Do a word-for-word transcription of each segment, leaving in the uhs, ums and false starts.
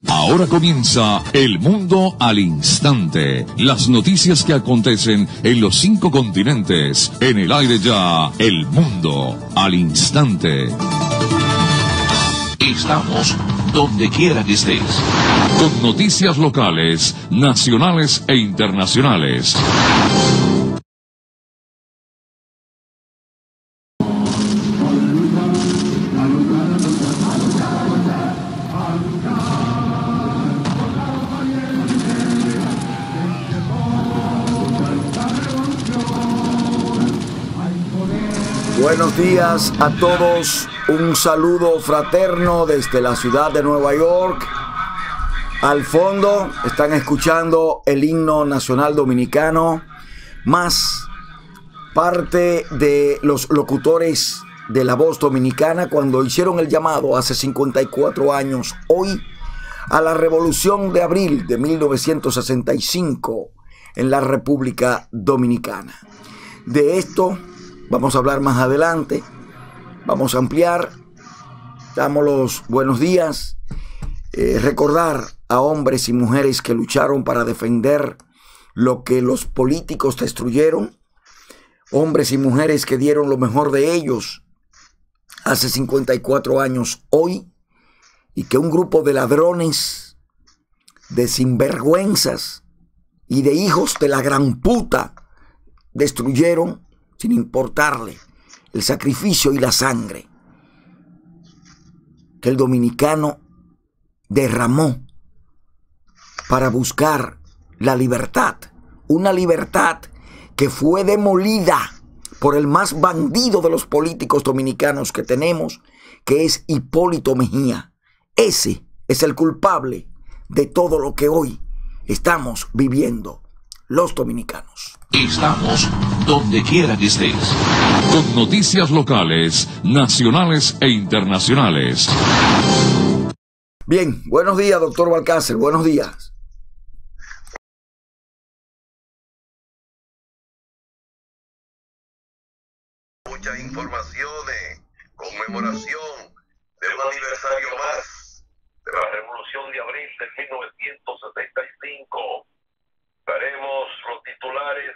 Ahora comienza El Mundo al Instante. Las noticias que acontecen en los cinco continentes. En el aire ya, El Mundo al Instante. Estamos donde quiera que estés. Con noticias locales, nacionales e internacionales. Buenos días a todos, un saludo fraterno desde la ciudad de Nueva York. Al fondo están escuchando el himno nacional dominicano, más parte de los locutores de La Voz Dominicana cuando hicieron el llamado hace cincuenta y cuatro años, hoy, a la Revolución de Abril de mil novecientos sesenta y cinco en la República Dominicana. De esto vamos a hablar más adelante, vamos a ampliar, damos los buenos días, eh, recordar a hombres y mujeres que lucharon para defender lo que los políticos destruyeron, hombres y mujeres que dieron lo mejor de ellos hace cincuenta y cuatro años hoy, y que un grupo de ladrones, de sinvergüenzas y de hijos de la gran puta destruyeron sin importarle el sacrificio y la sangre que el dominicano derramó para buscar la libertad. Una libertad que fue demolida por el más bandido de los políticos dominicanos que tenemos, que es Hipólito Mejía. Ese es el culpable de todo lo que hoy estamos viviendo los dominicanos. Estamos donde quiera que estés. Con noticias locales, nacionales e internacionales. Bien, buenos días, doctor Balcácer, buenos días. Muchas informaciones, conmemoración de un aniversario más de la Revolución de Abril de mil novecientos setenta y cinco. Veremos los titulares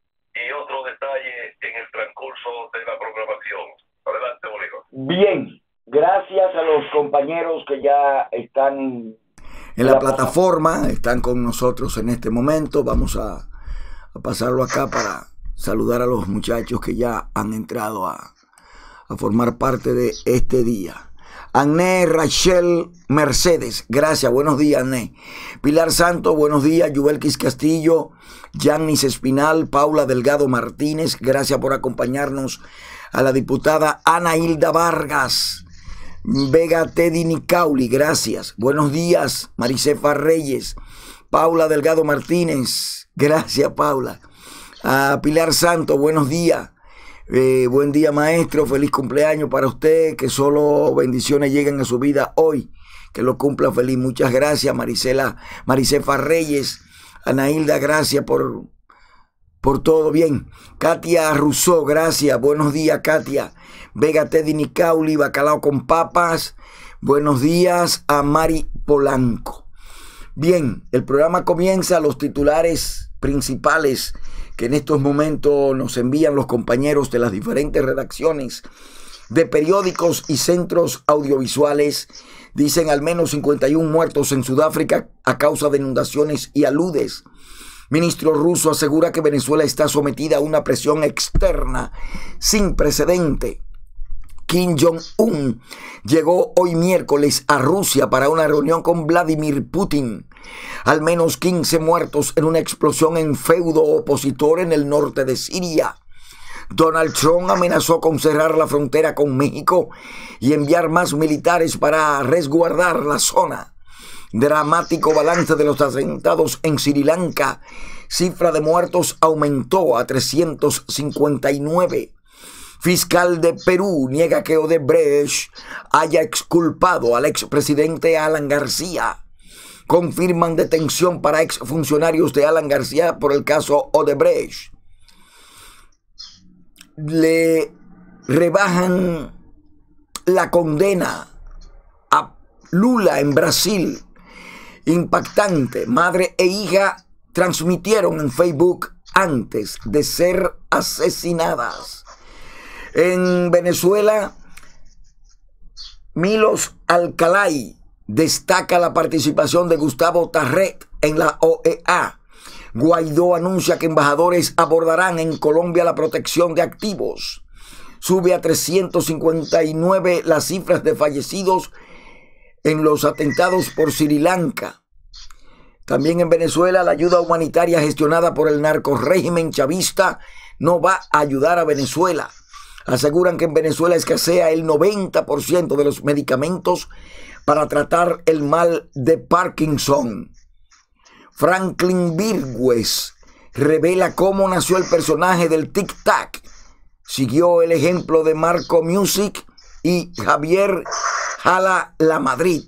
y otro detalle en el transcurso de la programación. Adelante, Bolívar. Bien, gracias a los compañeros que ya están en, en la, la plataforma, están con nosotros en este momento. Vamos a, a pasarlo acá para saludar a los muchachos que ya han entrado a, a formar parte de este día. Ané Rachel Mercedes, gracias, buenos días, Ané. Pilar Santos, buenos días. Yubelkis Castillo, Yannis Espinal, Paula Delgado Martínez, gracias por acompañarnos. A la diputada Ana Hilda Vargas, Vega Teddy Nicauli, gracias. Buenos días, Maricefa Reyes, Paula Delgado Martínez, gracias, Paula. A Pilar Santos, buenos días. Eh, buen día, maestro, feliz cumpleaños para usted, que solo bendiciones lleguen a su vida hoy, que lo cumpla feliz. Muchas gracias, Maricela, Maricefa Reyes, Anailda, gracias por, por todo. Bien, Katia Rousseau, gracias, buenos días, Katia. Vega Teddy Nicauli, bacalao con papas, buenos días a Mari Polanco. Bien, el programa comienza, los titulares principales que en estos momentos nos envían los compañeros de las diferentes redacciones de periódicos y centros audiovisuales. Dicen al menos cincuenta y uno muertos en Sudáfrica a causa de inundaciones y aludes. Ministro ruso asegura que Venezuela está sometida a una presión externa sin precedente. Kim Jong-un llegó hoy miércoles a Rusia para una reunión con Vladimir Putin. Al menos quince muertos en una explosión en feudo opositor en el norte de Siria. Donald Trump amenazó con cerrar la frontera con México y enviar más militares para resguardar la zona. Dramático balance de los atentados en Sri Lanka. Cifra de muertos aumentó a trescientos cincuenta y nueve. Fiscal de Perú niega que Odebrecht haya exculpado al expresidente Alan García. Confirman detención para exfuncionarios de Alan García por el caso Odebrecht. Le rebajan la condena a Lula en Brasil Impactante. Madre e hija transmitieron en Facebook antes de ser asesinadas. En Venezuela, Milos Alcalay destaca la participación de Gustavo Tarret en la O E A. Guaidó anuncia que embajadores abordarán en Colombia la protección de activos. Sube a trescientos cincuenta y nueve las cifras de fallecidos en los atentados por Sri Lanka. También en Venezuela, la ayuda humanitaria gestionada por el narcorrégimen chavista no va a ayudar a Venezuela. Aseguran que en Venezuela escasea el noventa por ciento de los medicamentos para tratar el mal de Parkinson. Franklin Virgües revela cómo nació el personaje del Tic Tac. Siguió el ejemplo de Marco Music y Javier Jala La Madrid.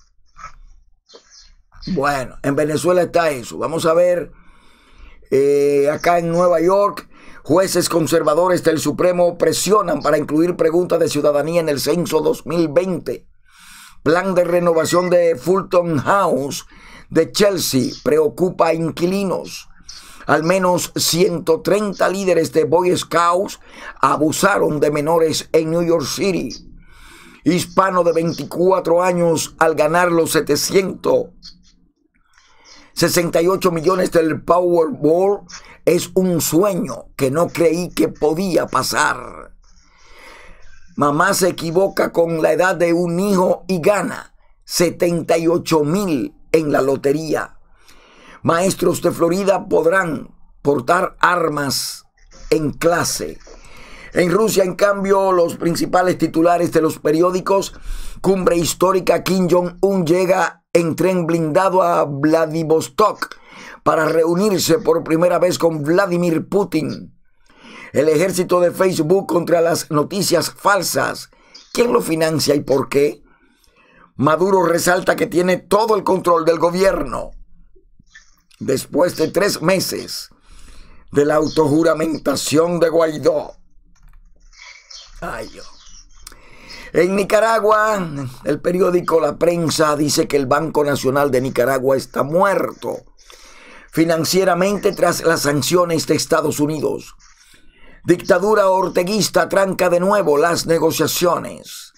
Bueno, en Venezuela está eso. Vamos a ver, eh, acá en Nueva York, jueces conservadores del Supremo presionan para incluir preguntas de ciudadanía en el censo dos mil veinte. Plan de renovación de Fulton House de Chelsea preocupa a inquilinos. Al menos ciento treinta líderes de Boy Scouts abusaron de menores en New York City. Hispano de veinticuatro años al ganar los setecientos sesenta y ocho millones del Powerball es un sueño que no creí que podía pasar. Mamá se equivoca con la edad de un hijo y gana setenta y ocho mil en la lotería. Maestros de Florida podrán portar armas en clase. En Rusia, en cambio, los principales titulares de los periódicos: cumbre histórica, Kim Jong-un llega en tren blindado a Vladivostok para reunirse por primera vez con Vladimir Putin. El ejército de Facebook contra las noticias falsas. ¿Quién lo financia y por qué? Maduro resalta que tiene todo el control del gobierno. Después de tres meses de la autojuramentación de Guaidó. Ay, Dios. En Nicaragua, el periódico La Prensa dice que el Banco Nacional de Nicaragua está muerto financieramente tras las sanciones de Estados Unidos. Dictadura orteguista tranca de nuevo las negociaciones.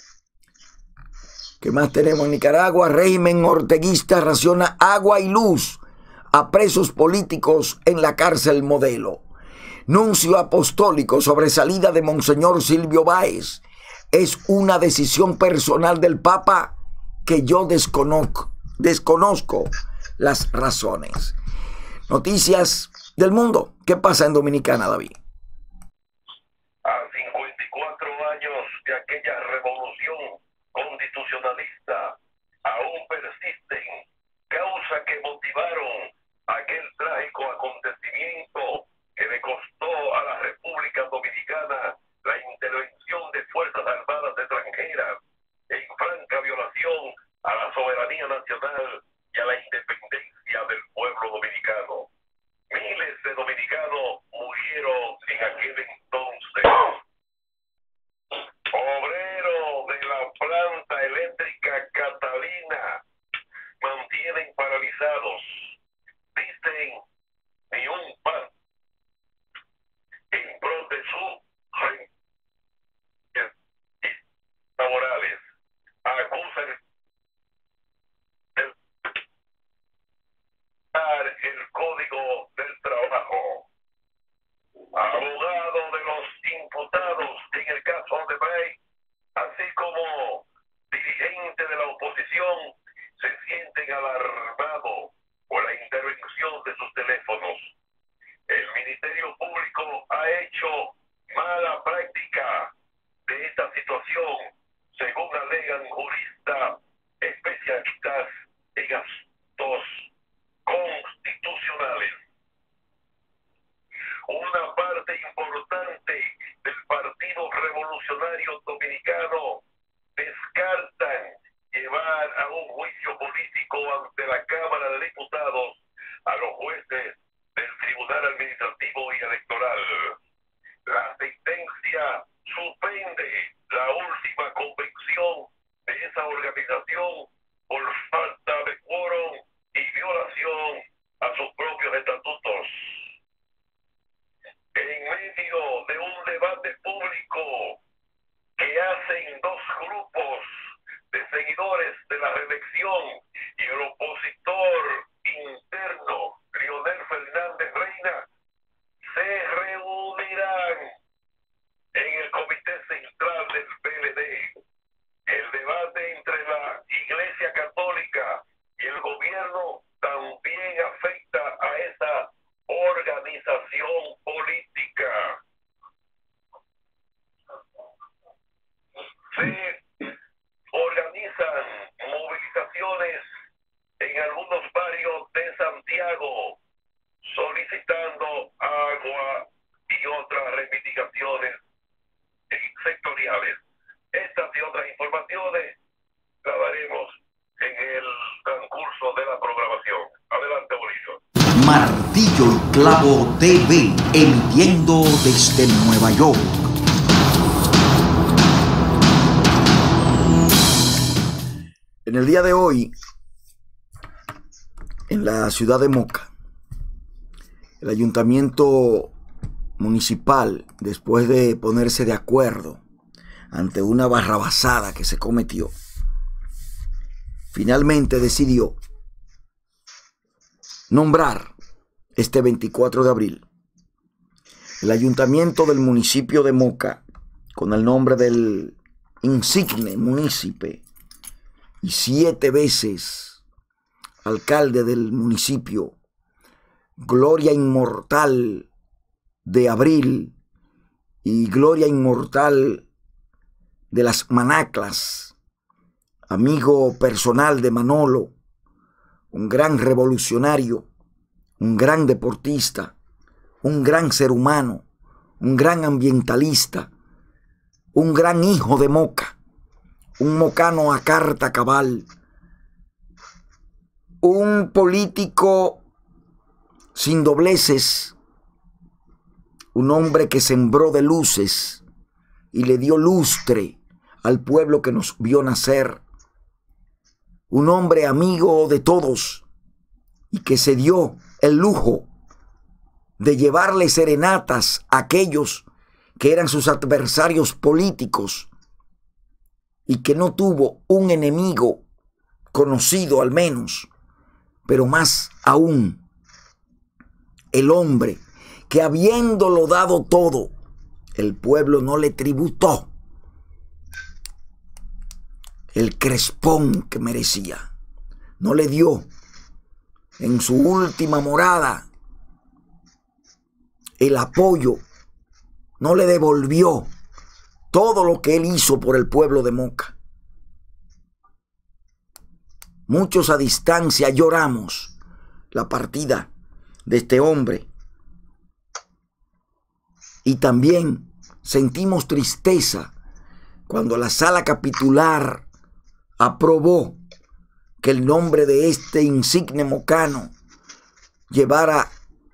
¿Qué más tenemos en Nicaragua? Régimen orteguista raciona agua y luz a presos políticos en la cárcel Modelo. Nuncio apostólico sobre salida de Monseñor Silvio Báez. Es una decisión personal del Papa que yo desconozco, desconozco las razones. Noticias del mundo. ¿Qué pasa en Dominicana, David? A cincuenta y cuatro años de aquella revolución constitucionalista, aún persisten causas que motivaron aquel trágico acontecimiento que le costó a la República Dominicana la intervención de Fuerzas Armadas extranjeras en franca violación a la soberanía nacional y a la independencia del pueblo dominicano. Miles de dominicanos murieron en aquel entonces. Obreros de la planta eléctrica Catalina mantienen paralizados. Dicen ni un pan en pro de su laborales. Acusan el Código del Trabajo. Abogados de los imputados en el caso de Bay, así como dirigentes de la oposición, se sienten alarmados por la intervención de sus teléfonos. El Ministerio Público ha hecho mala práctica de esta situación, según alegan juristas especialistas en asuntos constitucionales. Una parte importante del Partido Revolucionario Dominicano descartan llevar a un juicio político ante la Cámara de Diputados a los jueces del Tribunal Administrativo y Electoral. La sentencia suspende la última convención de esa organización por falta de quórum y de Santiago, solicitando agua y otras reivindicaciones sectoriales. Estas y otras informaciones las daremos en el transcurso de la programación. Adelante, Bolillo. Martillo y Clavo T V, emitiendo desde Nueva York. En el día de hoy, en la ciudad de Moca, el ayuntamiento municipal, después de ponerse de acuerdo ante una barrabasada que se cometió, finalmente decidió nombrar este veinticuatro de abril el ayuntamiento del municipio de Moca con el nombre del insigne munícipe y siete veces alcalde del municipio, gloria inmortal de Abril y gloria inmortal de las Manaclas, amigo personal de Manolo, un gran revolucionario, un gran deportista, un gran ser humano, un gran ambientalista, un gran hijo de Moca, un mocano a carta cabal, un político sin dobleces, un hombre que sembró de luces y le dio lustre al pueblo que nos vio nacer, un hombre amigo de todos y que se dio el lujo de llevarle serenatas a aquellos que eran sus adversarios políticos y que no tuvo un enemigo conocido al menos, pero más aún el hombre que habiéndolo dado todo, el pueblo no le tributó el crespón que merecía, no le dio en su última morada el apoyo, no le devolvió todo lo que él hizo por el pueblo de Moca. Muchos a distancia lloramos la partida de este hombre y también sentimos tristeza cuando la sala capitular aprobó que el nombre de este insigne mocano llevara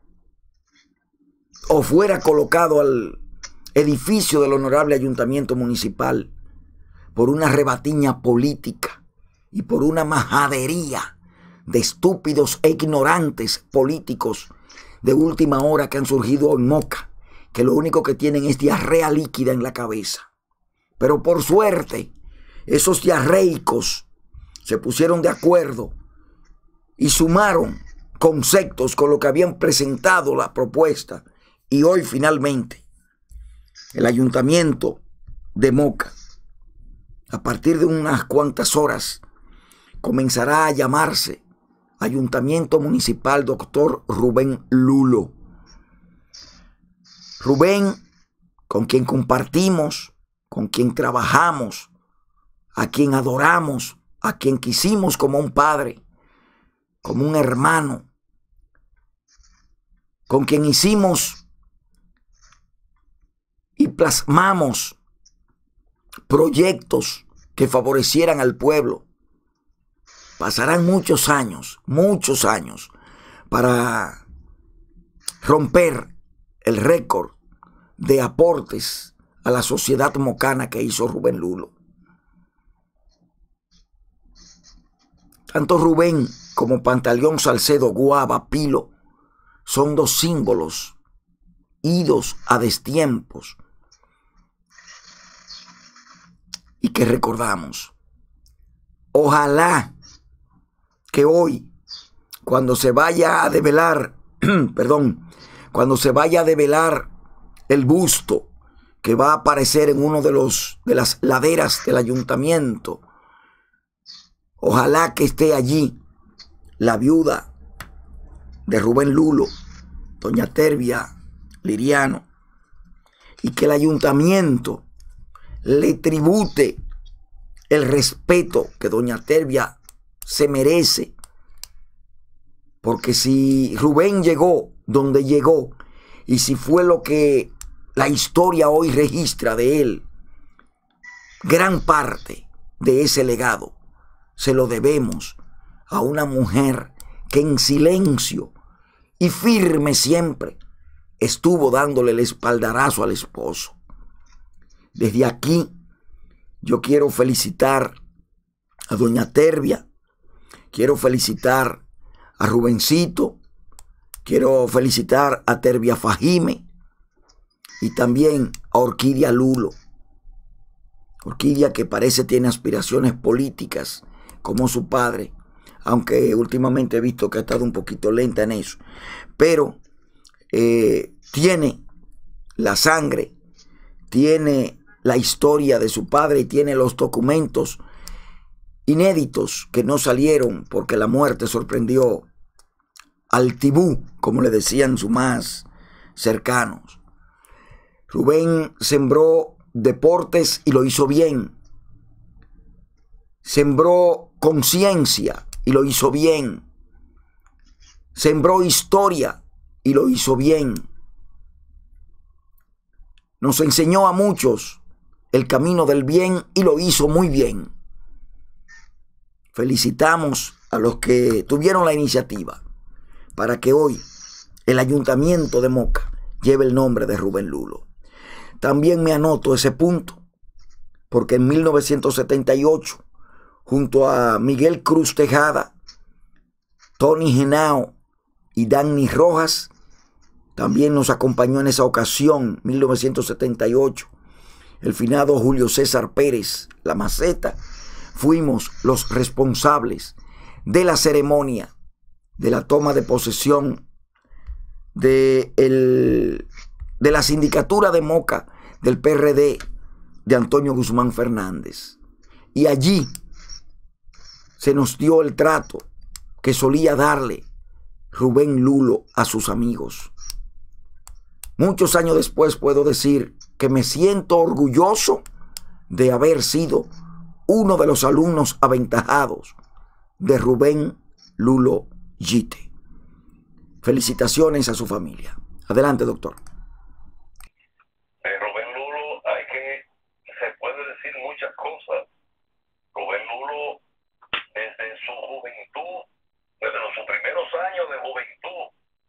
o fuera colocado al edificio del honorable ayuntamiento municipal por una rebatiña política y por una majadería de estúpidos e ignorantes políticos de última hora que han surgido en Moca, que lo único que tienen es diarrea líquida en la cabeza. Pero por suerte, esos diarreicos se pusieron de acuerdo y sumaron conceptos con lo que habían presentado la propuesta, y hoy finalmente el ayuntamiento de Moca, a partir de unas cuantas horas, comenzará a llamarse Ayuntamiento Municipal Doctor Rubén Lulo. Rubén, con quien compartimos, con quien trabajamos, a quien adoramos, a quien quisimos como un padre, como un hermano, con quien hicimos y plasmamos proyectos que favorecieran al pueblo. Pasarán muchos años, muchos años, para romper el récord de aportes a la sociedad mocana que hizo Rubén Lulo. Tanto Rubén como Pantaleón Salcedo Guava Pilo son dos símbolos idos a destiempos y que recordamos. Ojalá que hoy, cuando se vaya a develar, perdón, cuando se vaya a develar el busto que va a aparecer en uno de los de las laderas del ayuntamiento, ojalá que esté allí la viuda de Rubén Lulo, doña Tervia Liriano, y que el ayuntamiento le tribute el respeto que doña Tervia se merece Porque si Rubén llegó donde llegó y si fue lo que la historia hoy registra de él, gran parte de ese legado se lo debemos a una mujer que en silencio y firme siempre estuvo dándole el espaldarazo al esposo. Desde aquí yo quiero felicitar a doña Terbia, quiero felicitar a Rubencito, quiero felicitar a Terbia Fajime y también a Orquídea Lulo. Orquídea, que parece tiene aspiraciones políticas como su padre, aunque últimamente he visto que ha estado un poquito lenta en eso, pero eh, tiene la sangre, tiene la historia de su padre y tiene los documentos inéditos que no salieron porque la muerte sorprendió al tibú, como le decían sus más cercanos. Rubén sembró deportes y lo hizo bien. Sembró conciencia y lo hizo bien. Sembró historia y lo hizo bien. Nos enseñó a muchos el camino del bien y lo hizo muy bien. Felicitamos a los que tuvieron la iniciativa para que hoy el Ayuntamiento de Moca lleve el nombre de Rubén Lulo. También me anoto ese punto, porque en mil novecientos setenta y ocho, junto a Miguel Cruz Tejada, Tony Genao y Danny Rojas, también nos acompañó en esa ocasión, mil novecientos setenta y ocho, el finado Julio César Pérez, La Maceta. Fuimos los responsables de la ceremonia de la toma de posesión de, el, de la sindicatura de Moca del P R D de Antonio Guzmán Fernández. Y allí se nos dio el trato que solía darle Rubén Lulo a sus amigos. Muchos años después puedo decir que me siento orgulloso de haber sido uno de los alumnos aventajados de Rubén Lulo Yite. Felicitaciones a su familia. Adelante, doctor. De Rubén Lulo hay que, se puede decir muchas cosas. Rubén Lulo, desde su juventud, desde sus primeros años de juventud,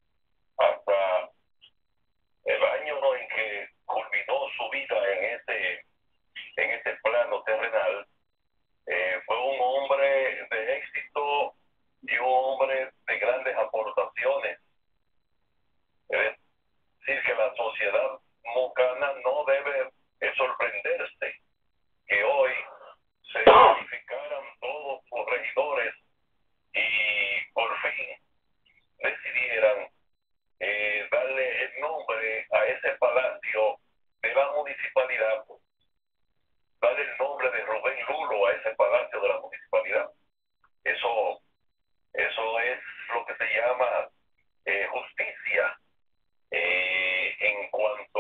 hasta el año en que culminó su vida en este, en este plano terrenal, Eh, fue un hombre de éxito y un hombre de grandes aportaciones. Es decir, que la sociedad mocana no debe sorprenderse que hoy se identificaran todos los regidores y por fin decidieran eh, darle el nombre a ese palacio de la municipalidad, darle el nombre de Rubén Lulo a ese palacio de la municipalidad. Eso, eso es lo que se llama eh, justicia eh, en cuanto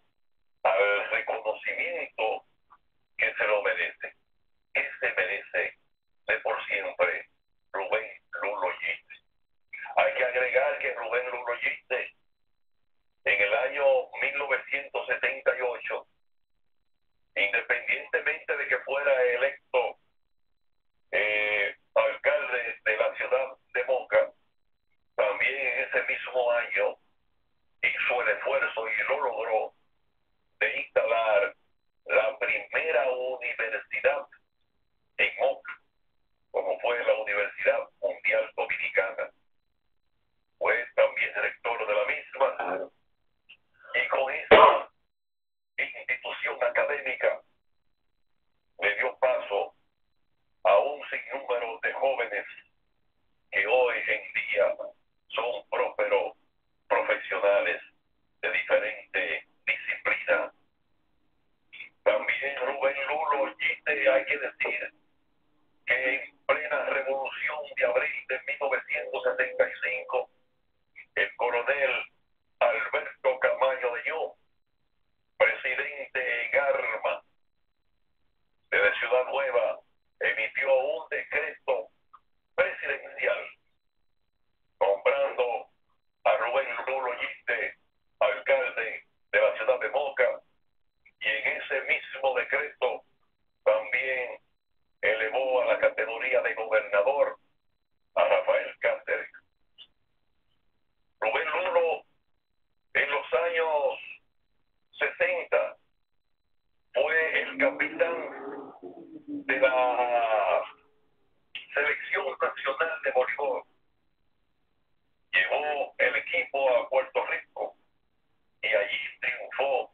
al reconocimiento que se lo merece, que se merece de por siempre Rubén Lulo Yite. Hay que agregar que Rubén Lulo Yite en el año mil novecientos setenta y ocho, independientemente de que fuera electo eh, alcalde de la ciudad de Moca, también en ese mismo año hizo el esfuerzo y lo logró de instalar la primera universidad en Moca, como fue la Universidad Mundial Dominicana. Fue también rector de la misma, y con esa institución académica le dio paso a un sinnúmero de jóvenes que hoy en día son prósperos profesionales de diferentes equipo a Puerto Rico y allí triunfó,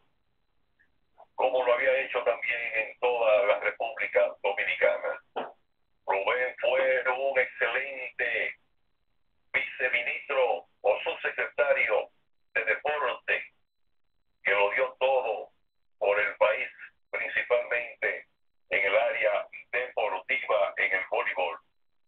como lo había hecho también en toda la República Dominicana. Rubén fue un excelente viceministro o subsecretario de deporte que lo dio todo por el país, principalmente en el área deportiva, en el voleibol.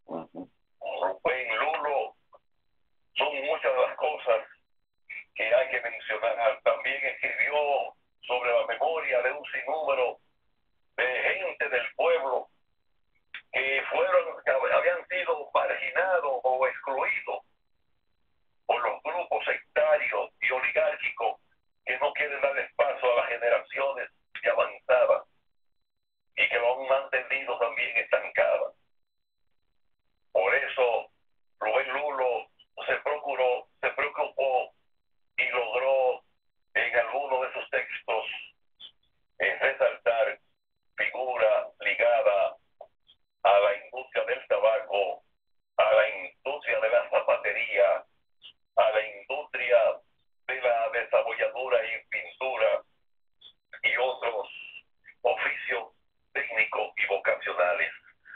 Rubén Lulo, son muchas de las cosas que hay que mencionar. También escribió sobre la memoria de un sinnúmero de gente del pueblo que fueron, que habían sido marginados o excluidos por los grupos sectarios y oligárquicos que no quieren darle paso a las generaciones que avanzaban y que lo han mantenido también estancadas. Por eso Rubén Lulo se procuró, se preocupó y logró en alguno de sus textos eh, resaltar figura ligada a la industria del tabaco, a la industria de la zapatería, a la industria de la desarrolladura y pintura y otros oficios técnicos y vocacionales.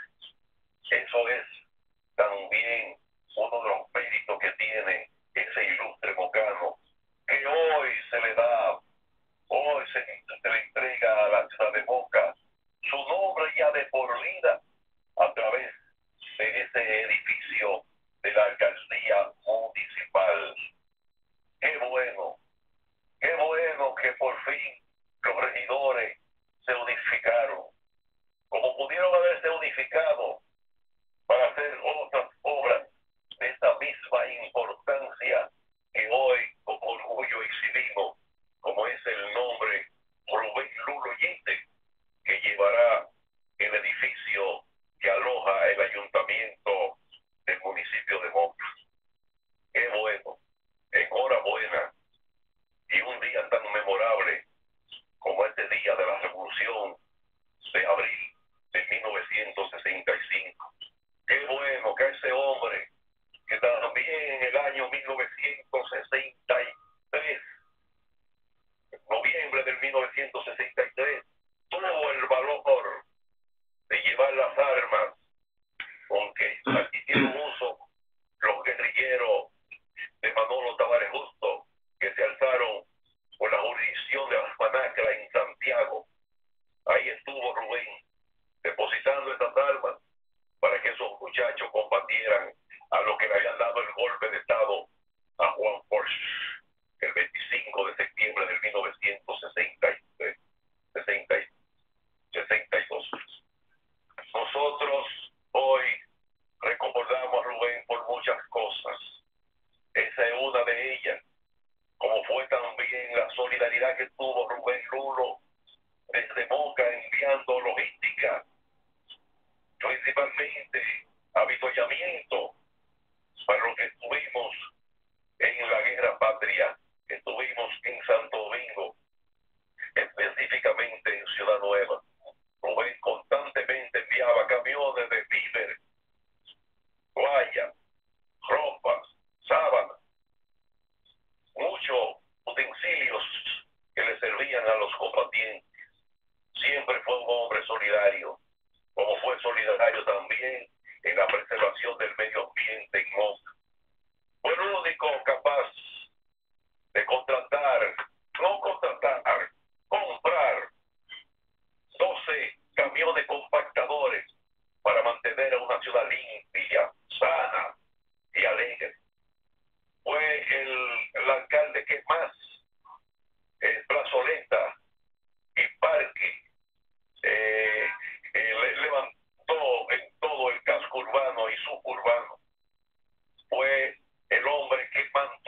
Eso es también uno de los méritos que tiene ese ilustre mocano, que hoy se le da, hoy se, se le entrega a la ciudad de Moca su nombre ya de por vida a través de ese edificio de la alcaldía municipal. Qué bueno, qué bueno que por fin los regidores se unificaron, como pudieron haberse unificado para hacer otras obras de esta misma importancia que hoy con orgullo exhibimos, como es el nombre Rubén Lulo Yinte, que llevará el edificio que aloja el ayuntamiento del municipio de Moca. Qué bueno, enhorabuena, y un día tan memorable como este día de la Revolución de abril de mil novecientos sesenta y cinco. Qué bueno que ese hombre, que también en el año mil novecientos sesenta y tres, noviembre del mil novecientos sesenta y tres, tuvo el valor de llevar las armas con que hicieron uso los guerrilleros de Manolo Tavares Justo, que se alzaron por la jurisdicción de las Manacras en Santiago. Ahí estuvo Rubén depositando estas armas para que esos muchachos combatieran a los que le habían dado el golpe de estado a Juan Bosch el veinticinco de septiembre del mil novecientos sesenta y tres, sesenta y dos. Nosotros hoy recordamos a Rubén por muchas cosas. Esa es una de ellas, como fue también la solidaridad que tuvo Rubén Lulo desde Moca enviando logística, principalmente avituallamiento para los que estuvimos en la guerra patria, que estuvimos en Santo Domingo, específicamente en Ciudad Nueva. Rubén constantemente enviaba camiones de víveres, toallas, ropa, sábanas, muchos utensilios que le servían a los combatientes. Siempre fue un hombre solidario, como fue solidario también en la preservación del medio ambiente en Moca. Fue el único capaz de contratar, no contratar, comprar doce camiones compactadores para mantener a una ciudad limpia, sana y alegre. Fue el, el alcalde que más eh, plazoleta y parque eh, eh, le, levantó en todo el casco urbano y suburbano. Fue el hombre que mantuvo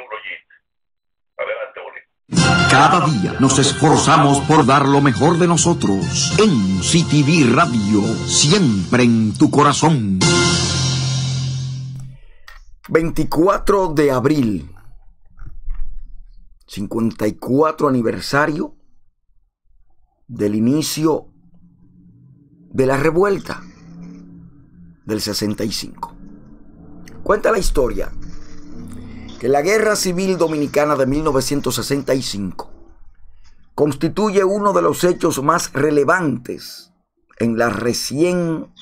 Logistics. Adelante, Bolívar. Cada día nos esforzamos por dar lo mejor de nosotros. En C T V Radio, siempre en tu corazón. veinticuatro de abril, cincuenta y cuatro aniversario del inicio de la revuelta del sesenta y cinco. Cuenta la historia que la Guerra Civil Dominicana de mil novecientos sesenta y cinco constituye uno de los hechos más relevantes en la recién,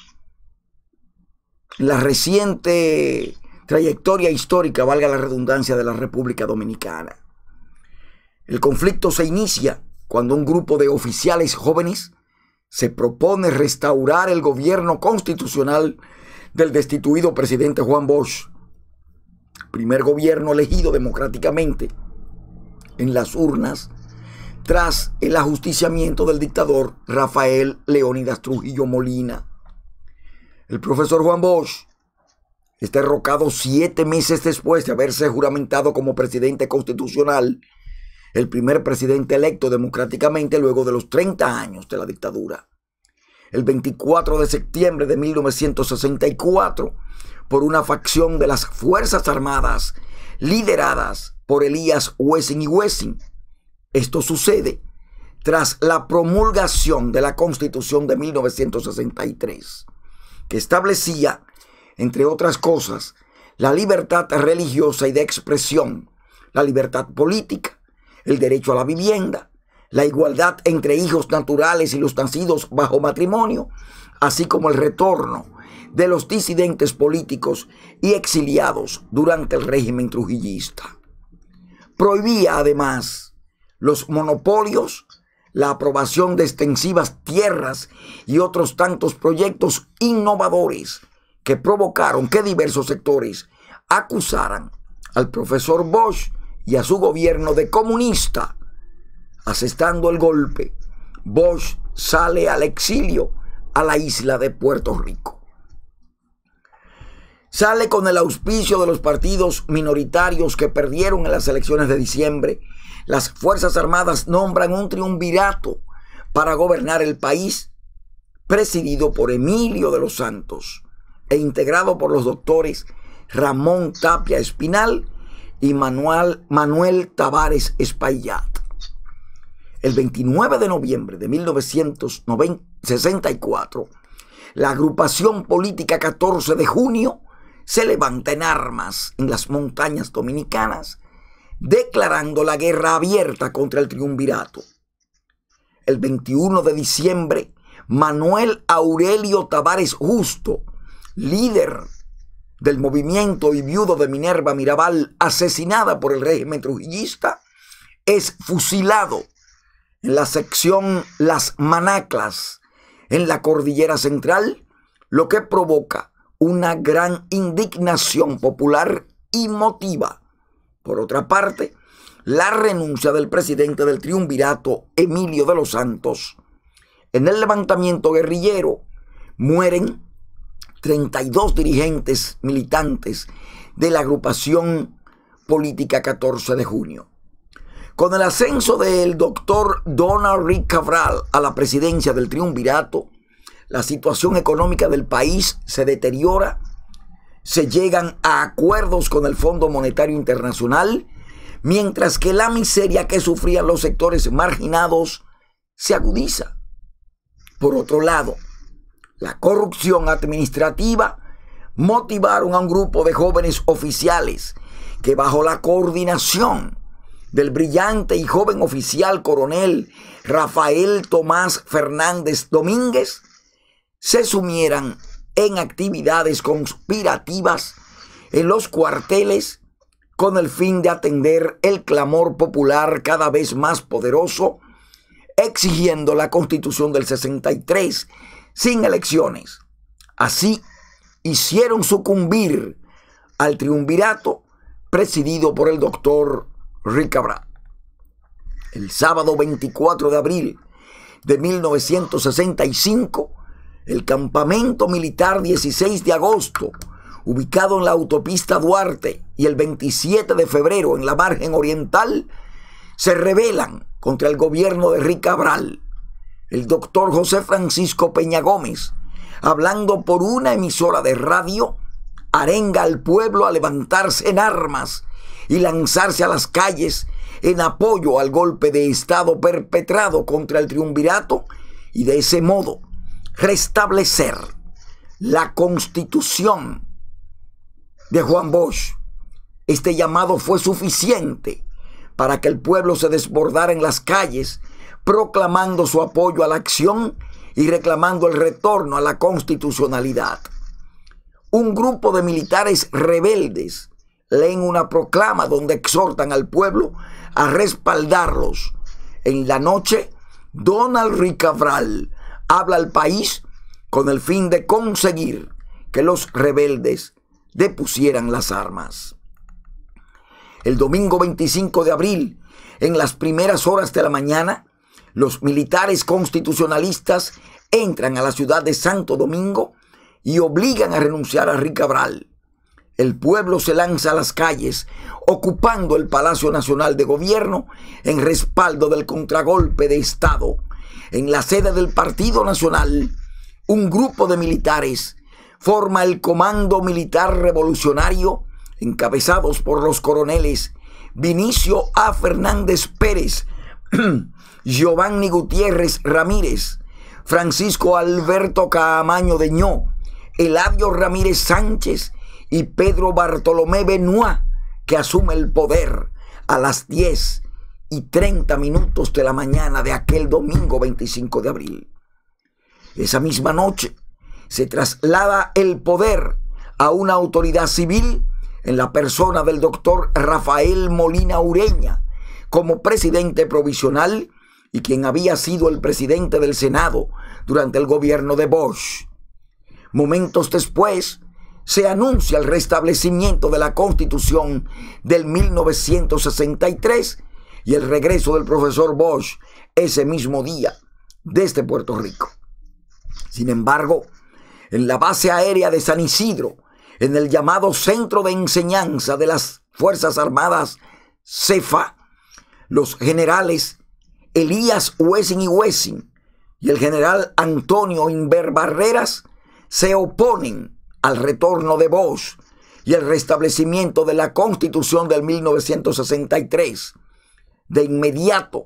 la reciente trayectoria histórica, valga la redundancia, de la República Dominicana. El conflicto se inicia cuando un grupo de oficiales jóvenes se propone restaurar el gobierno constitucional del destituido presidente Juan Bosch, primer gobierno elegido democráticamente en las urnas tras el ajusticiamiento del dictador Rafael Leónidas Trujillo Molina. El profesor Juan Bosch es derrocado siete meses después de haberse juramentado como presidente constitucional, el primer presidente electo democráticamente luego de los treinta años de la dictadura. El veinticuatro de septiembre de mil novecientos sesenta y cuatro, por una facción de las Fuerzas Armadas lideradas por Elías Wessing y Wessing. Esto sucede tras la promulgación de la Constitución de mil novecientos sesenta y tres, que establecía, entre otras cosas, la libertad religiosa y de expresión, la libertad política, el derecho a la vivienda, la igualdad entre hijos naturales y los nacidos bajo matrimonio, así como el retorno de los disidentes políticos y exiliados durante el régimen trujillista. Prohibía además los monopolios, la aprobación de extensivas tierras y otros tantos proyectos innovadores que provocaron que diversos sectores acusaran al profesor Bosch y a su gobierno de comunista. Asestando el golpe, Bosch sale al exilio a la isla de Puerto Rico. Sale con el auspicio de los partidos minoritarios que perdieron en las elecciones de diciembre. Las Fuerzas Armadas nombran un triunvirato para gobernar el país, presidido por Emilio de los Santos e integrado por los doctores Ramón Tapia Espinal y Manuel, Manuel Tavares Espaillat. El veintinueve de noviembre de mil novecientos sesenta y cuatro, la agrupación política catorce de junio se levanta en armas en las montañas dominicanas, declarando la guerra abierta contra el triunvirato. El veintiuno de diciembre, Manuel Aurelio Tavares Justo, líder del movimiento y viudo de Minerva Mirabal, asesinada por el régimen trujillista, es fusilado en la sección Las Manaclas, en la Cordillera Central, lo que provoca una gran indignación popular y motiva, por otra parte, la renuncia del presidente del triunvirato, Emilio de los Santos. En el levantamiento guerrillero mueren treinta y dos dirigentes militantes de la agrupación política catorce de junio. Con el ascenso del doctor Donald Rick Cabral a la presidencia del triunvirato, la situación económica del país se deteriora, se llegan a acuerdos con el Fondo Monetario Internacional, mientras que la miseria que sufrían los sectores marginados se agudiza. Por otro lado, la corrupción administrativa motivaron a un grupo de jóvenes oficiales que, bajo la coordinación del brillante y joven oficial coronel Rafael Tomás Fernández Domínguez, se sumieran en actividades conspirativas en los cuarteles con el fin de atender el clamor popular cada vez más poderoso, exigiendo la Constitución del sesenta y tres sin elecciones. Así hicieron sucumbir al triunvirato presidido por el doctor Rick Cabral. El sábado veinticuatro de abril de mil novecientos sesenta y cinco, el campamento militar dieciséis de agosto, ubicado en la autopista Duarte y el veintisiete de febrero en la margen oriental, se rebelan contra el gobierno de Rick Cabral. El doctor José Francisco Peña Gómez, hablando por una emisora de radio, arenga al pueblo a levantarse en armas y lanzarse a las calles en apoyo al golpe de Estado perpetrado contra el triunvirato y de ese modo restablecer la Constitución de Juan Bosch. Este llamado fue suficiente para que el pueblo se desbordara en las calles, proclamando su apoyo a la acción y reclamando el retorno a la constitucionalidad. Un grupo de militares rebeldes leen una proclama donde exhortan al pueblo a respaldarlos. En la noche, Donald Rick Cabral habla al país con el fin de conseguir que los rebeldes depusieran las armas. El domingo veinticinco de abril, en las primeras horas de la mañana, los militares constitucionalistas entran a la ciudad de Santo Domingo y obligan a renunciar a Rick Cabral. El pueblo se lanza a las calles, ocupando el Palacio Nacional de Gobierno en respaldo del contragolpe de Estado. En la sede del Partido Nacional, un grupo de militares forma el Comando Militar Revolucionario, encabezados por los coroneles Vinicio A. Fernández Pérez, Giovanni Gutiérrez Ramírez, Francisco Alberto Caamaño Deñó, Eladio Ramírez Sánchez y Pedro Bartolomé Benoit, que asume el poder a las diez y treinta minutos de la mañana de aquel domingo veinticinco de abril. Esa misma noche se traslada el poder a una autoridad civil en la persona del doctor Rafael Molina Ureña como presidente provisional y quien había sido el presidente del Senado durante el gobierno de Bosch. Momentos después se anuncia el restablecimiento de la Constitución del mil novecientos sesenta y tres y el regreso del profesor Bosch ese mismo día desde Puerto Rico. Sin embargo, en la base aérea de San Isidro, en el llamado Centro de Enseñanza de las Fuerzas Armadas, CEFA, los generales Elías Wessing y Wessing y el general Antonio Inver Barreras se oponen al retorno de Bosch y el restablecimiento de la Constitución del mil novecientos sesenta y tres. De inmediato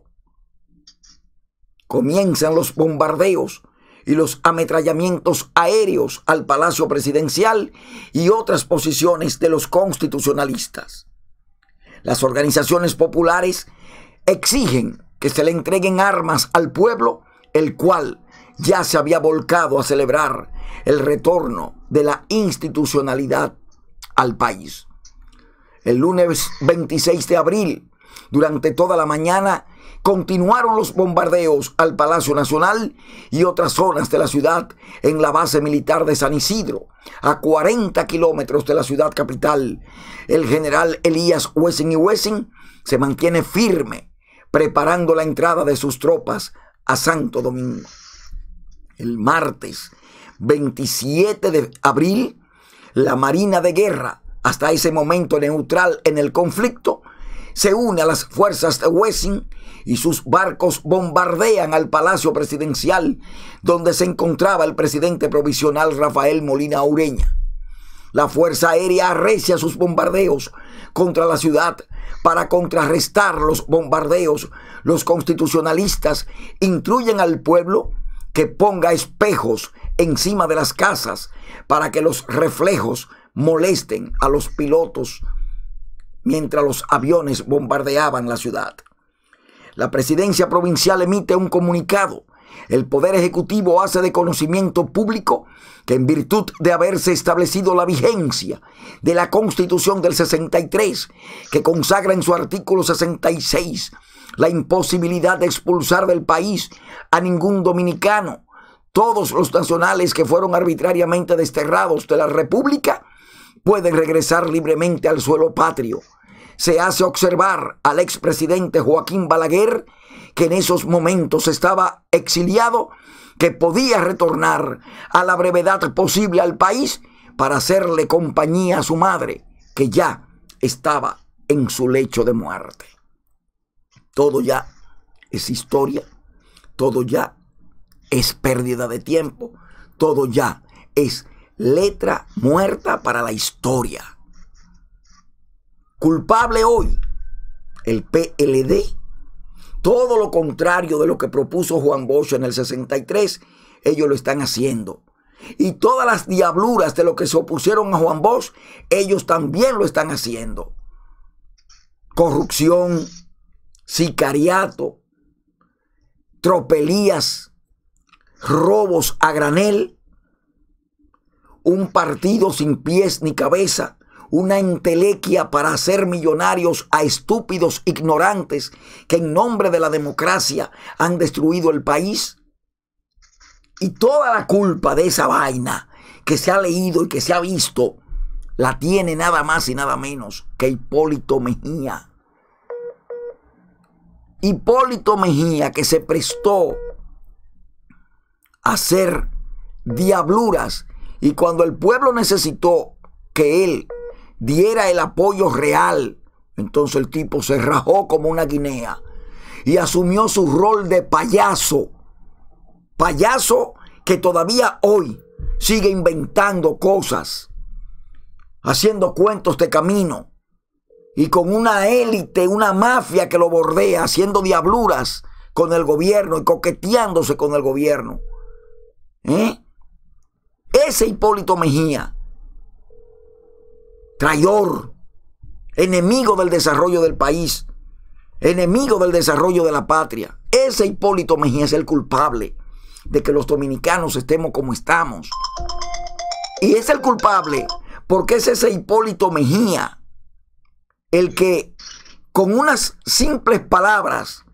comienzan los bombardeos y los ametrallamientos aéreos al Palacio Presidencial y otras posiciones de los constitucionalistas. Las organizaciones populares exigen que se le entreguen armas al pueblo, el cual ya se había volcado a celebrar el retorno de la institucionalidad al país. El lunes veintiséis de abril, durante toda la mañana, continuaron los bombardeos al Palacio Nacional y otras zonas de la ciudad en la base militar de San Isidro, a cuarenta kilómetros de la ciudad capital. El general Elías Wessing y Wessing se mantiene firme, preparando la entrada de sus tropas a Santo Domingo. El martes veintisiete de abril, la Marina de Guerra, hasta ese momento neutral en el conflicto, se une a las fuerzas de Wessing y sus barcos bombardean al Palacio Presidencial, donde se encontraba el presidente provisional Rafael Molina Ureña. La Fuerza Aérea arrecia sus bombardeos contra la ciudad. Para contrarrestar los bombardeos, los constitucionalistas instruyen al pueblo que ponga espejos encima de las casas para que los reflejos molesten a los pilotos mientras los aviones bombardeaban la ciudad. La presidencia provincial emite un comunicado. El Poder Ejecutivo hace de conocimiento público que en virtud de haberse establecido la vigencia de la Constitución del sesenta y tres, que consagra en su artículo sesenta y seis la imposibilidad de expulsar del país a ningún dominicano, todos los nacionales que fueron arbitrariamente desterrados de la República pueden regresar libremente al suelo patrio. Se hace observar al expresidente Joaquín Balaguer, que en esos momentos estaba exiliado, que podía retornar a la brevedad posible al país para hacerle compañía a su madre, que ya estaba en su lecho de muerte. Todo ya es historia, todo ya es pérdida de tiempo, todo ya es letra muerta para la historia. Culpable hoy, el P L D, todo lo contrario de lo que propuso Juan Bosch en el sesenta y tres, ellos lo están haciendo. Y todas las diabluras de lo que se opusieron a Juan Bosch, ellos también lo están haciendo. Corrupción, sicariato, tropelías, robos a granel, un partido sin pies ni cabeza, una entelequia para hacer millonarios a estúpidos ignorantes que en nombre de la democracia han destruido el país. Y toda la culpa de esa vaina que se ha leído y que se ha visto la tiene nada más y nada menos que Hipólito Mejía. Hipólito Mejía, que se prestó a hacer diabluras, y cuando el pueblo necesitó que él diera el apoyo real, entonces el tipo se rajó como una guinea y asumió su rol de payaso. Payaso que todavía hoy sigue inventando cosas, haciendo cuentos de camino, y con una élite, una mafia que lo bordea, haciendo diabluras con el gobierno y coqueteándose con el gobierno. ¿Eh? Ese Hipólito Mejía, traidor, enemigo del desarrollo del país, enemigo del desarrollo de la patria, ese Hipólito Mejía es el culpable de que los dominicanos estemos como estamos. Y es el culpable porque es ese Hipólito Mejía el que con unas simples palabras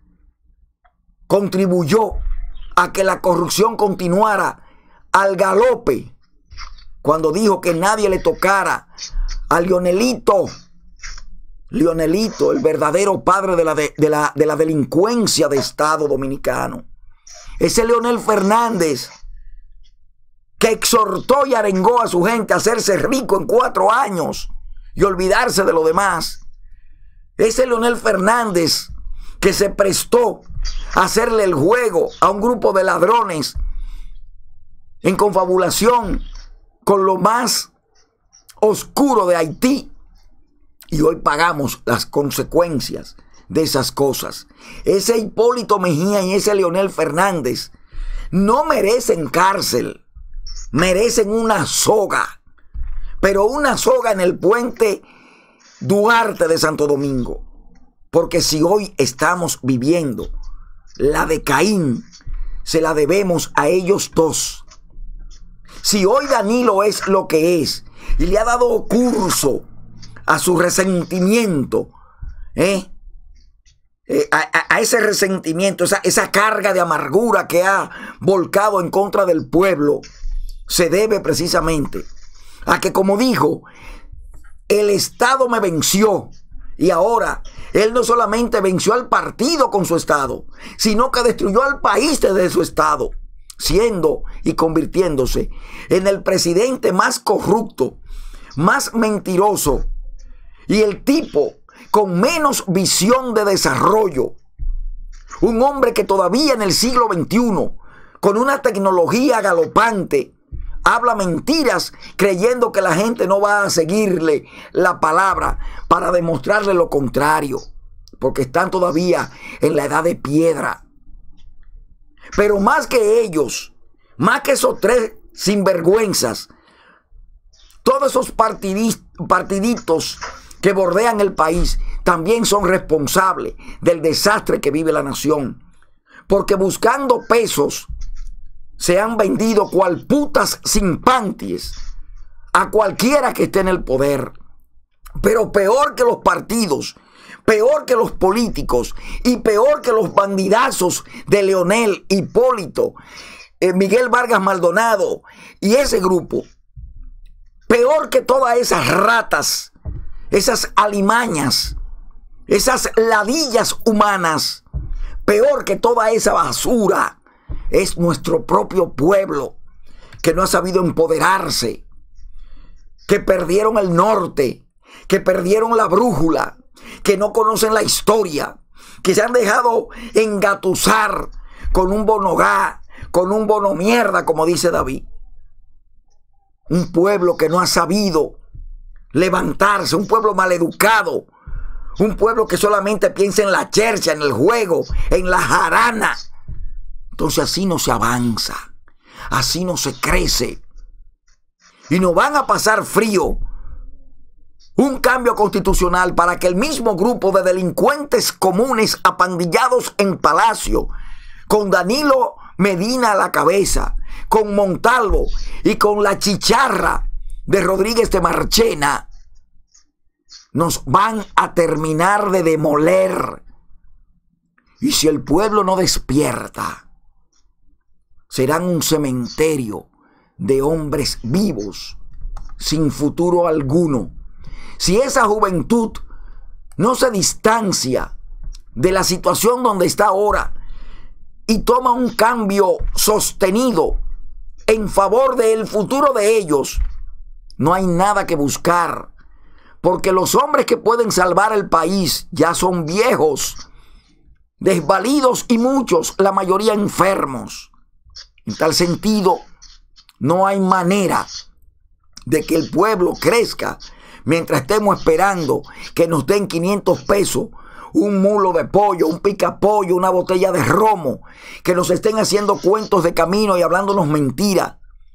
contribuyó a que la corrupción continuara al galope, cuando dijo que nadie le tocara a Leonelito, Leonelito, el verdadero padre de la, de, de la, de la delincuencia de Estado dominicano. Ese Leonel Fernández que exhortó y arengó a su gente a hacerse rico en cuatro años y olvidarse de lo demás. Ese Leonel Fernández que se prestó a hacerle el juego a un grupo de ladrones en confabulación con lo más oscuro de Haití, y hoy pagamos las consecuencias de esas cosas. Ese Hipólito Mejía y ese Leonel Fernández no merecen cárcel, merecen una soga, pero una soga en el puente Duarte de Santo Domingo, porque si hoy estamos viviendo la de Caín, se la debemos a ellos dos. Si hoy Danilo es lo que es y le ha dado curso a su resentimiento, ¿eh? Eh, a, a ese resentimiento, esa, esa carga de amargura que ha volcado en contra del pueblo, se debe precisamente a que, como dijo, el Estado me venció, y ahora él no solamente venció al partido con su Estado, sino que destruyó al país desde su Estado, siendo y convirtiéndose en el presidente más corrupto, más mentiroso y el tipo con menos visión de desarrollo. Un hombre que todavía en el siglo veintiuno, con una tecnología galopante, habla mentiras creyendo que la gente no va a seguirle la palabra para demostrarle lo contrario, porque están todavía en la edad de piedra. Pero más que ellos, más que esos tres sinvergüenzas, todos esos partiditos que bordean el país también son responsables del desastre que vive la nación, porque buscando pesos se han vendido cual putas sin panties a cualquiera que esté en el poder. Pero peor que los partidos, peor que los políticos y peor que los bandidazos de Leonel, Hipólito, eh, Miguel Vargas Maldonado y ese grupo, peor que todas esas ratas, esas alimañas, esas ladillas humanas, peor que toda esa basura, es nuestro propio pueblo que no ha sabido empoderarse, que perdieron el norte, que perdieron la brújula, que no conocen la historia, que se han dejado engatusar con un bonogá, con un bono mierda, como dice David. Un pueblo que no ha sabido levantarse, un pueblo maleducado, un pueblo que solamente piensa en la chercha, en el juego, en la jarana. Entonces así no se avanza, así no se crece. Y nos van a pasar frío un cambio constitucional para que el mismo grupo de delincuentes comunes apandillados en Palacio, con Danilo Medina a la cabeza, con Montalvo y con la chicharra de Rodríguez de Marchena, nos van a terminar de demoler. Y si el pueblo no despierta, serán un cementerio de hombres vivos, sin futuro alguno. Si esa juventud no se distancia de la situación donde está ahora y toma un cambio sostenido en favor del futuro de ellos, no hay nada que buscar, porque los hombres que pueden salvar el país ya son viejos, desvalidos y muchos, la mayoría enfermos. En tal sentido, no hay manera de que el pueblo crezca mientras estemos esperando que nos den quinientos pesos, un mulo de pollo, un picapollo, una botella de romo, que nos estén haciendo cuentos de camino y hablándonos mentiras.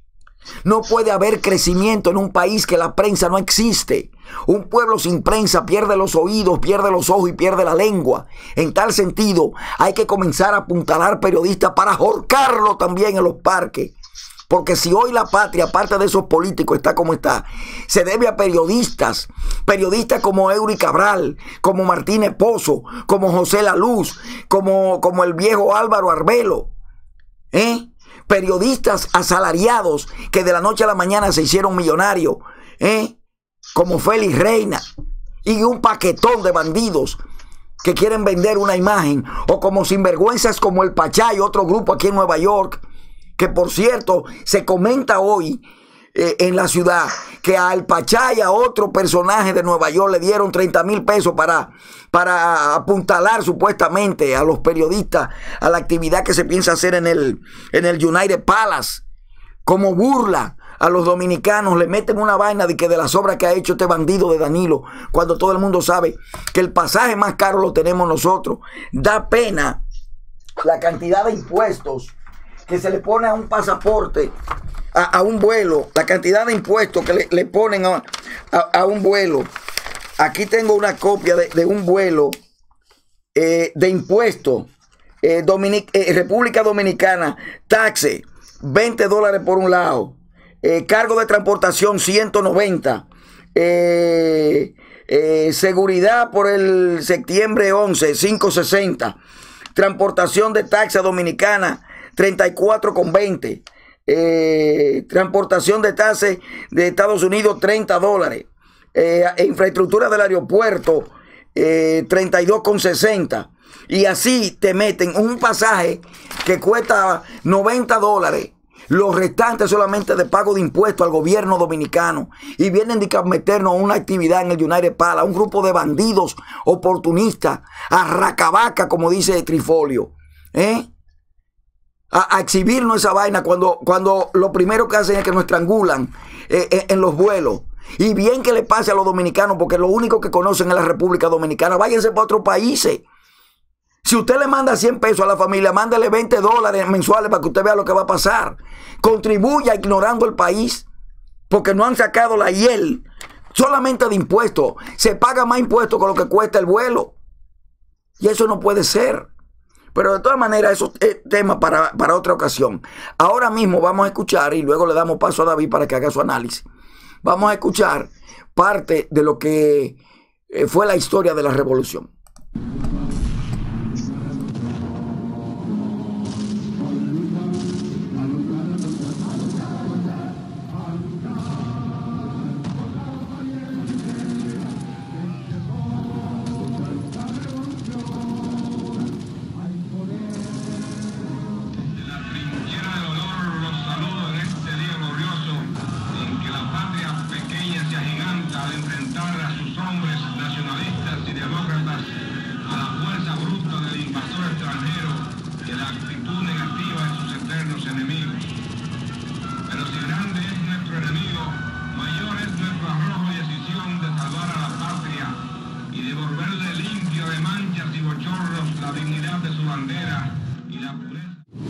No puede haber crecimiento en un país que la prensa no existe. Un pueblo sin prensa pierde los oídos, pierde los ojos y pierde la lengua. En tal sentido, hay que comenzar a apuntalar periodistas para ahorcarlo también en los parques. Porque si hoy la patria, aparte de esos políticos, está como está, se debe a periodistas, periodistas como Eury Cabral, como Martínez Pozo, como José La Luz, como, como el viejo Álvaro Arbelo, ¿eh? Periodistas asalariados que de la noche a la mañana se hicieron millonarios, ¿eh? Como Félix Reina, y un paquetón de bandidos que quieren vender una imagen, o como sinvergüenzas como el Pachá y otro grupo aquí en Nueva York, que por cierto se comenta hoy eh, en la ciudad que al Pachá y a otro personaje de Nueva York le dieron treinta mil pesos para, para apuntalar supuestamente a los periodistas a la actividad que se piensa hacer en el, en el United Palace. Como burla a los dominicanos, le meten una vaina de que de las obras que ha hecho este bandido de Danilo, cuando todo el mundo sabe que el pasaje más caro lo tenemos nosotros. Da pena la cantidad de impuestos que se le pone a un pasaporte, a, a un vuelo, la cantidad de impuestos que le, le ponen a, a, a un vuelo. Aquí tengo una copia de, de un vuelo eh, de impuestos. Eh, Dominic, eh, República Dominicana, taxe, veinte dólares por un lado. Eh, cargo de transportación, ciento noventa. Eh, eh, seguridad por el septiembre once, quinientos sesenta. Transportación de taxa dominicana, treinta y cuatro con veinte. Eh, transportación de taxas de Estados Unidos, treinta dólares. Eh, infraestructura del aeropuerto, eh, treinta y dos con sesenta. Y así te meten un pasaje que cuesta noventa dólares. Los restantes solamente de pago de impuestos al gobierno dominicano. Y vienen de meternos a una actividad en el United Palace, un grupo de bandidos oportunistas, arracabaca, como dice Trifolio, ¿eh? A, a exhibirnos esa vaina cuando, cuando lo primero que hacen es que nos estrangulan eh, eh, en los vuelos. Y bien que le pase a los dominicanos, porque lo único que conocen es la República Dominicana. Váyanse para otros países. Si usted le manda cien pesos a la familia, mándele veinte dólares mensuales para que usted vea lo que va a pasar. Contribuya ignorando el país, porque no han sacado la I E L solamente de impuestos. Se paga más impuestos con lo que cuesta el vuelo. Y eso no puede ser. Pero de todas maneras, eso es tema para, para otra ocasión. Ahora mismo vamos a escuchar, y luego le damos paso a David para que haga su análisis. Vamos a escuchar parte de lo que fue la historia de la revolución. Los saludos en este día glorioso en que la patria pequeña se espantosas a la fuerza bruta del invasor extranjero y a la actitud negativa de sus eternos enemigos. Pero si grande es nuestro enemigo, mayor es nuestro arrojo y decisión de salvar a la patria y devolverle limpia de manchas y bochornos la dignidad de su bandera y la pureza.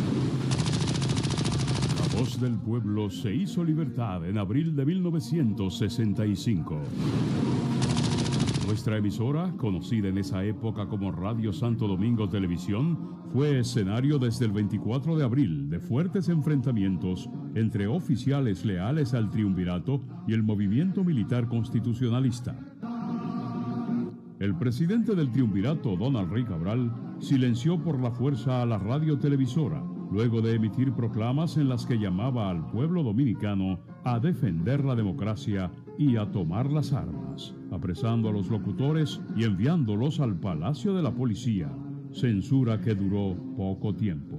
La voz del pueblo se hizo libertad en abril de mil novecientos sesenta y cinco. Nuestra emisora, conocida en esa época como Radio Santo Domingo Televisión, fue escenario desde el veinticuatro de abril de fuertes enfrentamientos entre oficiales leales al triunvirato y el movimiento militar constitucionalista. El presidente del triunvirato, Donald Rey Cabral, silenció por la fuerza a la radiotelevisora, luego de emitir proclamas en las que llamaba al pueblo dominicano a defender la democracia y a tomar las armas, apresando a los locutores y enviándolos al Palacio de la Policía, censura que duró poco tiempo.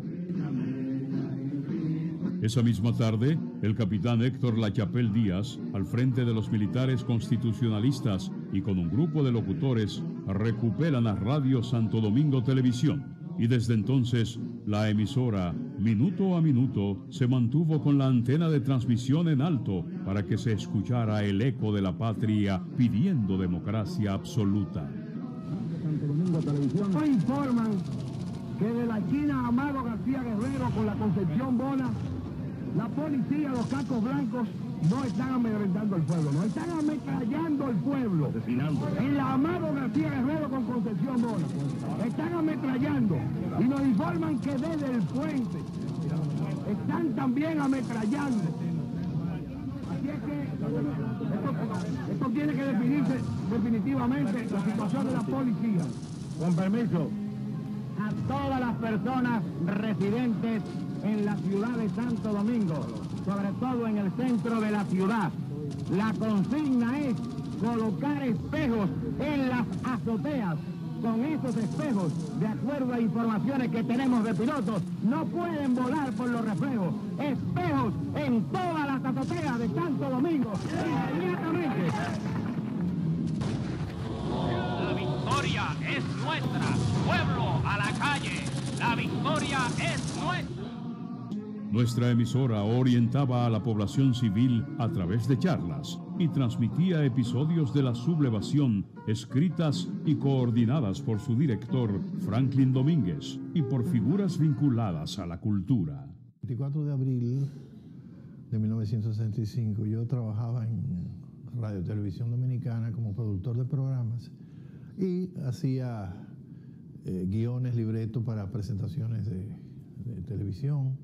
Esa misma tarde, el capitán Héctor Lachapelle Díaz, al frente de los militares constitucionalistas y con un grupo de locutores, recuperan a Radio Santo Domingo Televisión, y desde entonces la emisora, minuto a minuto, se mantuvo con la antena de transmisión en alto para que se escuchara el eco de la patria pidiendo democracia absoluta. Santo Domingo Televisión nos informan que de la esquina Amado García Guerrero con la Concepción Bona, la policía, los cascos blancos, no están amedrentando al pueblo, no están ametrallando al pueblo. En la Amado García Guerrero con Concepción Bona están ametrallando y nos informan que desde el puente están también ametrallando. Así es que esto, esto tiene que definirse definitivamente la situación de la policía. Con permiso. A todas las personas residentes en la ciudad de Santo Domingo, sobre todo en el centro de la ciudad, la consigna es colocar espejos en las azoteas. Con esos espejos, de acuerdo a informaciones que tenemos de pilotos, no pueden volar por los reflejos. Espejos en todas las azoteas de Santo Domingo, inmediatamente. La victoria es nuestra. Pueblo, a la calle. La victoria es nuestra. Nuestra emisora orientaba a la población civil a través de charlas y transmitía episodios de la sublevación escritas y coordinadas por su director Franklin Domínguez y por figuras vinculadas a la cultura. El veinticuatro de abril de mil novecientos sesenta y cinco yo trabajaba en Radio Televisión Dominicana como productor de programas y hacía eh, guiones, libretos para presentaciones de, de televisión.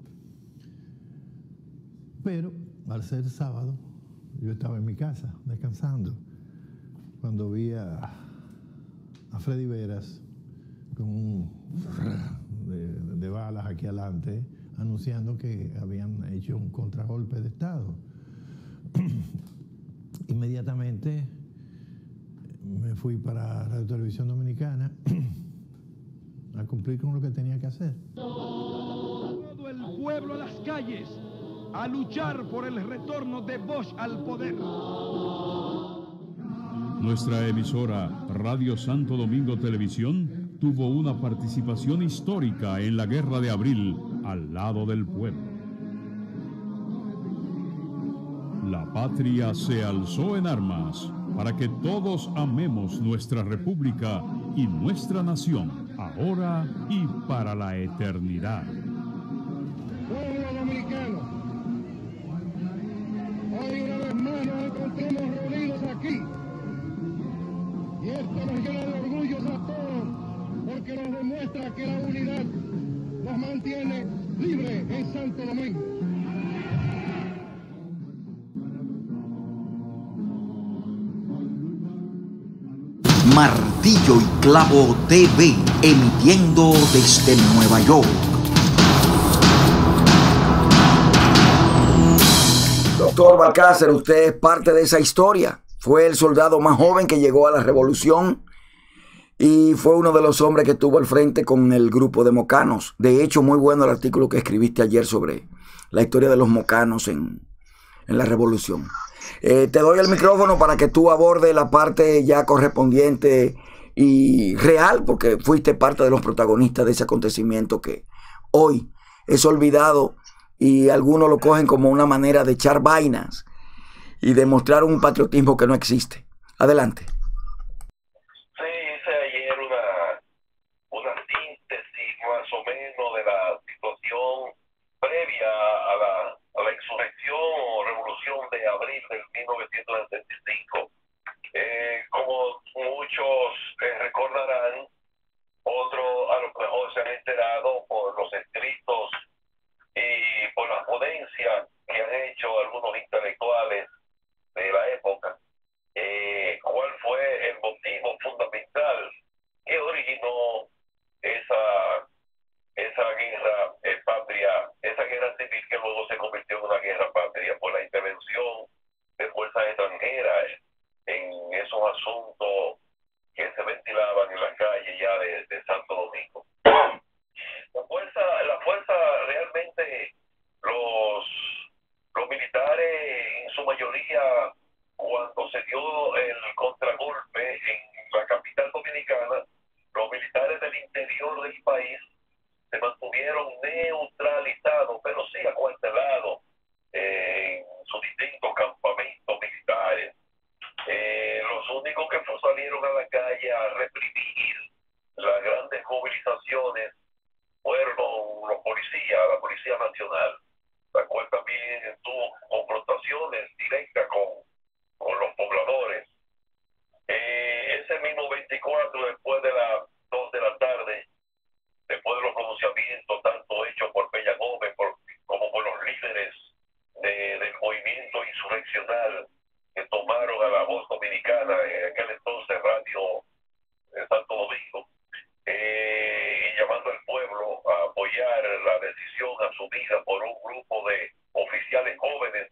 Pero al ser sábado, yo estaba en mi casa descansando cuando vi a, a Freddy Veras con un de, de balas aquí adelante anunciando que habían hecho un contragolpe de Estado. Inmediatamente me fui para Radio Televisión Dominicana a cumplir con lo que tenía que hacer. Todo el pueblo a las calles a luchar por el retorno de Bosch al poder. Nuestra emisora Radio Santo Domingo Televisión tuvo una participación histórica en la Guerra de Abril al lado del pueblo. La patria se alzó en armas para que todos amemos nuestra república y nuestra nación, ahora y para la eternidad. Pueblo dominicano, hoy una vez más nos encontramos reunidos aquí y esto nos llena de orgullo a todos porque nos demuestra que la unidad nos mantiene libres en Santo Domingo. Martillo y Clavo T V, emitiendo desde Nueva York. Doctor Balcácer, usted es parte de esa historia. Fue el soldado más joven que llegó a la revolución y fue uno de los hombres que estuvo al frente con el grupo de mocanos. De hecho, muy bueno el artículo que escribiste ayer sobre la historia de los mocanos en, en la revolución. Eh, te doy el micrófono para que tú abordes la parte ya correspondiente y real, porque fuiste parte de los protagonistas de ese acontecimiento que hoy es olvidado y algunos lo cogen como una manera de echar vainas y demostrar un patriotismo que no existe. Adelante. Sí, hice ayer una, una síntesis más o menos de la situación previa a la, a la insurrección o revolución de abril del mil novecientos setenta y cinco. Eh, como muchos eh, recordarán, otros a lo mejor se han enterado por los escritos y por la ponencia que han hecho algunos intelectuales de la época, eh, cuál fue el motivo fundamental que originó esa, esa guerra eh, patria, esa guerra civil que luego se convirtió en una guerra patria por la intervención de fuerzas extranjeras en esos asuntos que se ventilaban en la calle ya de, de Santo Domingo. La fuerza, la fuerza realmente, los, los militares en su mayoría, cuando se dio el contragolpe en la capital dominicana, los militares del interior del país se mantuvieron neutralizados, pero sí acuartelados eh, en sus distintos campamentos militares. Eh, los únicos que salieron a la calle a reprimir las grandes movilizaciones fueron los policías, la Policía Nacional, la cual también tuvo confrontaciones directas con, con los pobladores. Eh, ese mismo veinticuatro, después de las dos de la tarde, después de los pronunciamientos, tanto hechos por Peña Gómez por, como por los líderes de, del movimiento insurreccional que tomaron a la voz dominicana, en aquel entonces Radio de Santo Domingo, eh, y llamando al pueblo a apoyar la decisión asumida por un grupo de oficiales jóvenes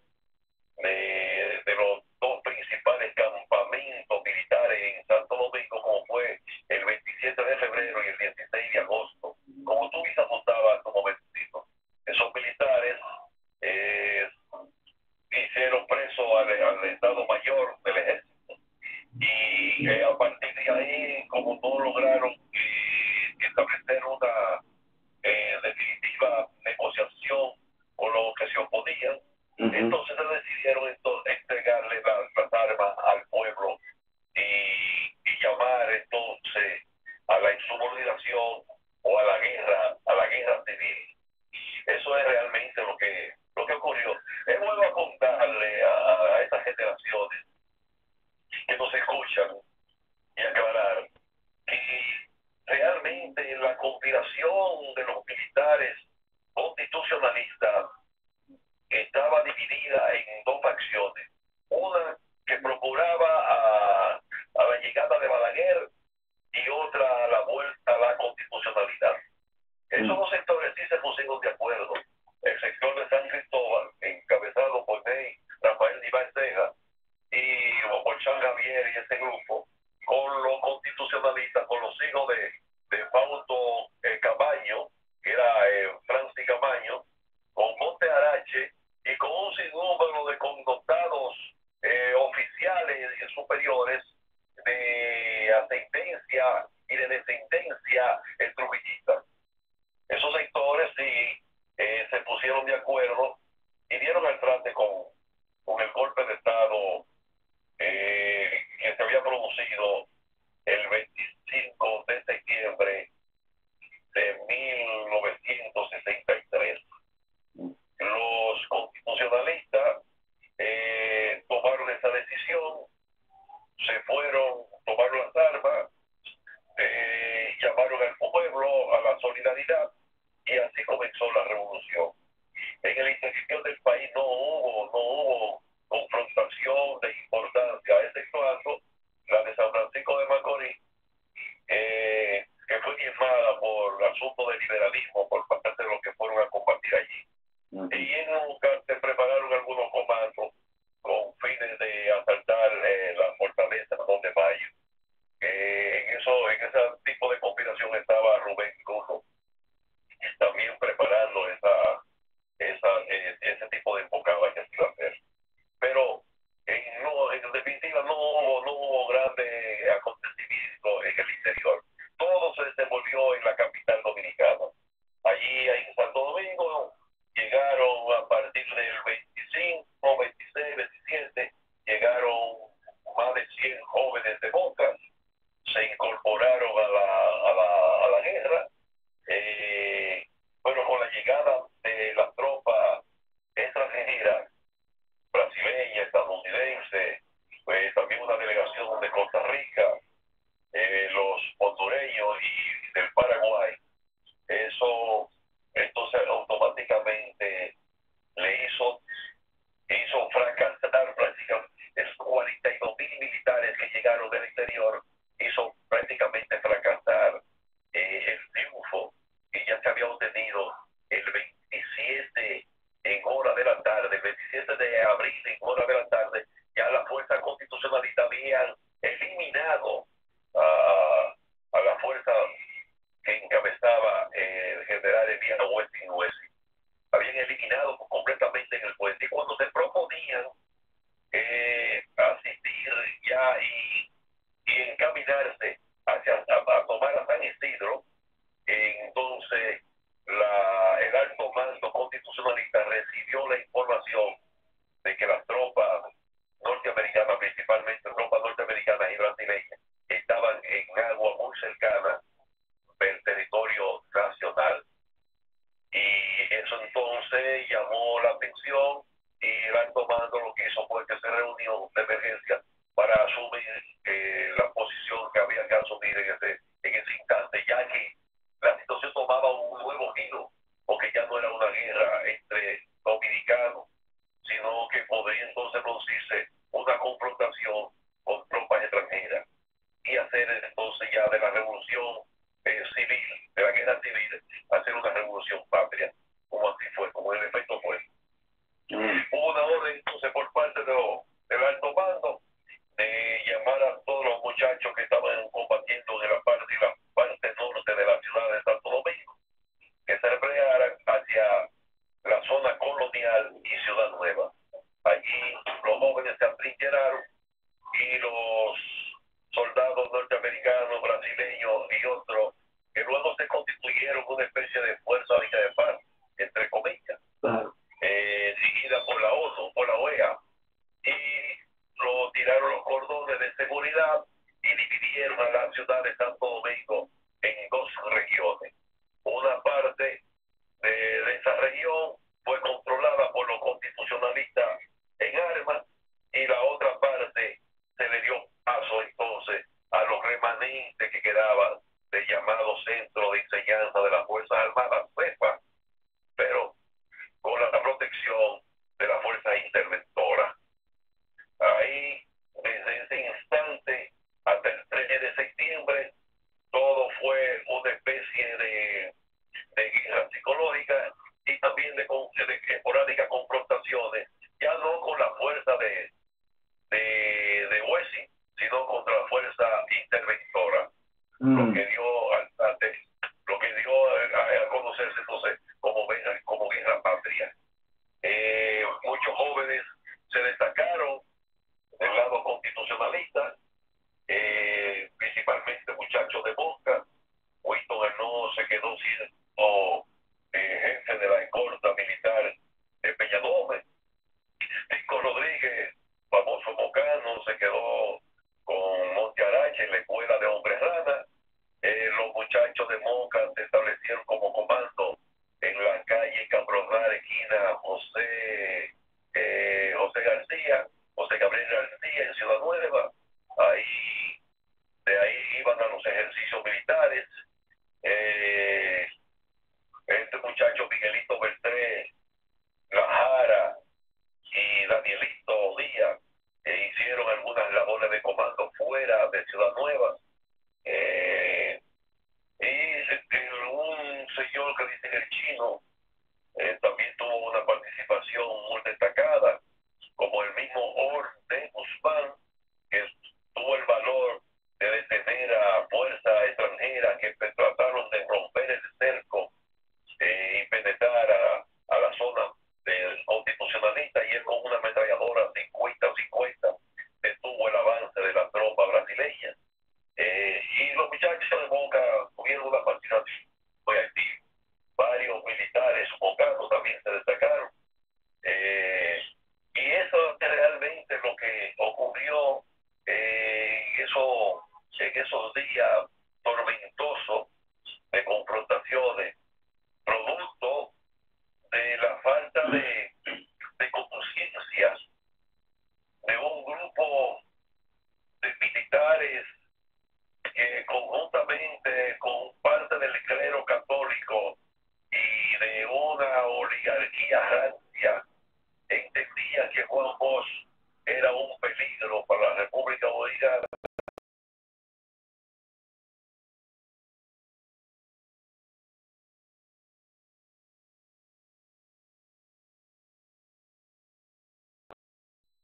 de, de los dos principales campamentos militares en Santo Domingo, como fue el veintisiete de febrero y el dieciséis de agosto. Como tú mismo apuntabas hace un momentito, esos militares eh, hicieron preso al, al Estado Mayor del Ejército y eh, a partir de ahí, como no lograron eh, establecer una eh, definitiva negociación con los que se oponían, uh-huh. entonces se decidieron entonces entregarle la, las armas al pueblo y, y llamar entonces a la insubordinación o a la guerra, a la guerra civil. Eso es realmente lo que lo que ocurrió. Es bueno apuntarle a, a estas generaciones que nos escuchan y aclarar que realmente la conspiración de los militares constitucionalistas estaba dividida en dos facciones. Una que procuraba a, a la llegada de Balaguer y otra a la vuelta a la constitucionalidad. Esos dos sectores sí se pusieron de acuerdo. El sector de San Cristóbal, encabezado por Ney Rafael Díaz Ceja y por Chan Javier y ese grupo, con los constitucionalistas, con los hijos de, de Fausto eh, Camaño, que era eh, Francis Camaño, con Monte Arache y con un sinnúmero de connotados eh, oficiales superiores de ascendencia y de descendencia eh, trujillista. Esos sectores sí eh, se pusieron de acuerdo y dieron al traste con, con el golpe de Estado eh, que se había producido el veinticinco de septiembre de mil novecientos sesenta y tres. Los constitucionalistas eh, tomaron esa decisión, se fueron, tomaron las armas, eh, llamaron al pueblo a la solidaridad y así comenzó la revolución. En el interior del país no hubo, no hubo confrontación de importancia, exceptuando la de San Francisco de Macorís, eh, que fue diezmada por asunto de liberalismo por parte de los que fueron a combatir allí. Y en un lugar se prepararon algunos comandos con fines de asaltar eh, la fortaleza dos de mayo. Eh, en eso, en ese tipo de conspiración estaba Rubén Cruz, también preparando esa, esa, eh, ese tipo de emboscada que se iba a hacer. Pero en, no, en definitiva no hubo, no hubo grandes acontecimientos en el incorporaron a la, a la, a la guerra, eh, pero con la llegada de las tropas extranjeras, brasileña, estadounidense, pues, también una delegación de Costa Rica, eh, los hondureños y del Paraguay, eso entonces automáticamente le hizo, hizo fracasar prácticamente esos cuarenta y dos mil militares que llegaron del exterior, hizo prácticamente fracasar eh, el triunfo que ya se había obtenido el veintisiete en hora de la tarde, el veintisiete de abril en hora de la tarde, ya la fuerza constitucionalista habían eliminado a, a la fuerza que encabezaba eh, el general Eliano Westin Huesi. Habían eliminado completamente en el puente. Y cuando se proponían eh, asistir ya y, y encaminarse hacia a, a tomar a San Isidro, eh, entonces la, el alto mando constitucionalista recibió la información de que las tropas norteamericanas, principalmente tropas norteamericanas y brasileñas, estaban en agua muy cercana del territorio nacional. Y eso entonces llamó la atención, y el alto mando lo que hizo fue que se reunió de emergencia para asumir eh, la posición que había que asumir en ese, en ese instante, ya que la situación tomaba un nuevo giro, porque ya no era una guerra entre dominicanos, sino que podría entonces producirse una confrontación con tropas extranjeras y hacer entonces ya de la revolución eh, civil, de la guerra civil, hacer una revolución patria, como así fue, como el efecto fue. Mm. Hubo una orden entonces por parte de lo, del alto mando de llamar a todos los muchachos que estaban combatiendo en la parte, la parte norte de la ciudad de Santo Domingo, que se replegaran hacia la zona colonial y Ciudad Nueva. Allí los jóvenes se atrincheraron y los soldados norteamericanos, brasileños y otros, que luego se constituyeron una especie de fuerza de paz, entre comillas, claro. eh, dirigida por la ONU, por la O E A, y lo tiraron los cordones de seguridad y dividieron a la ciudad de Santo Domingo en dos regiones. Una parte de, de esa región fue controlada por los constitucionalistas en armas, y la otra parte se le dio paso entonces a los remanentes que quedaban del llamado Centro de Enseñanza de las Fuerzas Armadas, CEFA, pero con la protección de la fuerza interventora. Ahí, desde ese instante hasta el tres de septiembre, todo fue una especie de, de guerra psicológica y también de, de esporádicas confrontaciones, ya no con la fuerza de, de, de Huesi, sino contra la fuerza interventora, mm. lo que dio al, al, lo que dio a, a conocerse entonces como, como guerra patria. Eh, muchos jóvenes se destacaron del lado constitucionalista, eh, principalmente muchachos de Boca. Winston Arnaud se quedó siendo eh, jefe de la escolta militar de Peñadome. Tico Rodríguez, famoso mocano, se quedó con Monte Arache en la escuela de Hombre Rana. Eh, los muchachos de Moca se establecieron como comando en la calle Cabronal, esquina José, eh, José García, José Gabriel García en Ciudad Nueva. Ahí, de ahí iban a los ejercicios militares. Eh, este muchacho Miguelito Beltré, Lajara y Danielito Díaz eh, hicieron algunas labores de comando fuera de Ciudad Nueva. Eh, y eh, un señor que dice el Chino eh, también tuvo una participación muy destacada, como el mismo Orte Guzmán, que tuvo el valor de detener a fuerzas extranjeras que trataron de romper el cerco eh, y penetrar a, a la zona del constitucionalista, y él con una ametralladora cincuenta cincuenta detuvo el avance de la tropa brasileña. Eh, y los muchachos de Boca tuvieron una participación muy activa. Varios militares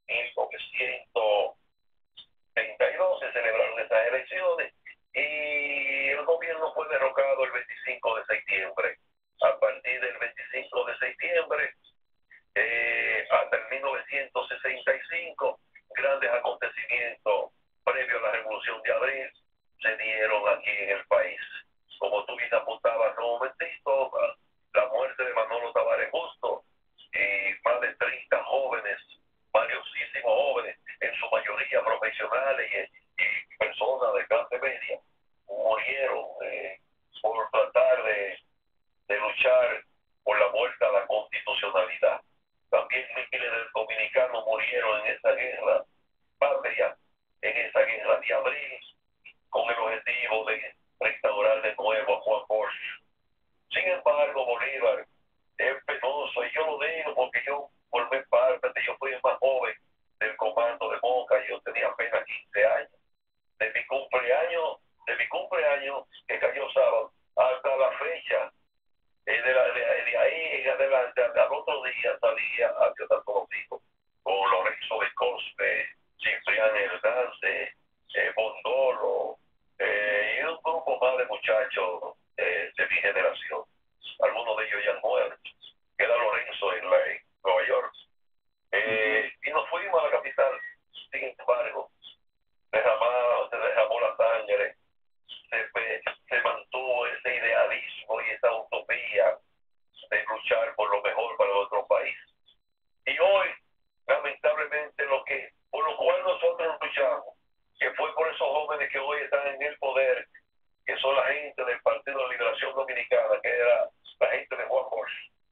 mil novecientos treinta y dos se celebraron esas elecciones y el gobierno fue derrocado el veinticinco de septiembre. A partir del veinticinco de septiembre eh, hasta el mil novecientos sesenta y cinco, grandes acontecimientos previos a la Revolución de Abril se dieron aquí en el país. Como tú bien apuntabas hace un momentito, la muerte de Manolo Tavares Justo y más de treinta jóvenes, valiosísimos jóvenes, en su mayoría profesionales y, y personas de clase media, murieron eh, por tratar de, de luchar por la vuelta a la constitucionalidad. También miles de dominicanos murieron en esa guerra patria, en esa guerra de abril, con el objetivo de restaurar de nuevo a Juan Bosch. Sin embargo, Bolívar es penoso, y yo lo digo porque yo formé parte, de, yo fui el más joven del comando de Moca, yo tenía apenas quince años. De mi cumpleaños, de mi cumpleaños, que cayó sábado, hasta la fecha, eh, de, la, de, de ahí en adelante, al otro día salía hacia Santo Domingo, con Lorenzo de Cosme, Ciprián Hernández, eh, Bondolo, eh, y un grupo más de muchachos eh, de mi generación. Algunos de ellos ya han muerto. Queda Lorenzo en, la, en Nueva York. Eh, y nos fuimos a la capital. Sin embargo, derramado, se derramó la sangre, se, se mantuvo ese idealismo y esa utopía de luchar por lo mejor para nuestro país. Y hoy, lamentablemente, lo que por lo cual nosotros luchamos, que fue por esos jóvenes que hoy están en el poder, que son la gente del Partido de Liberación Dominicana, que era la gente de Juan Bosch.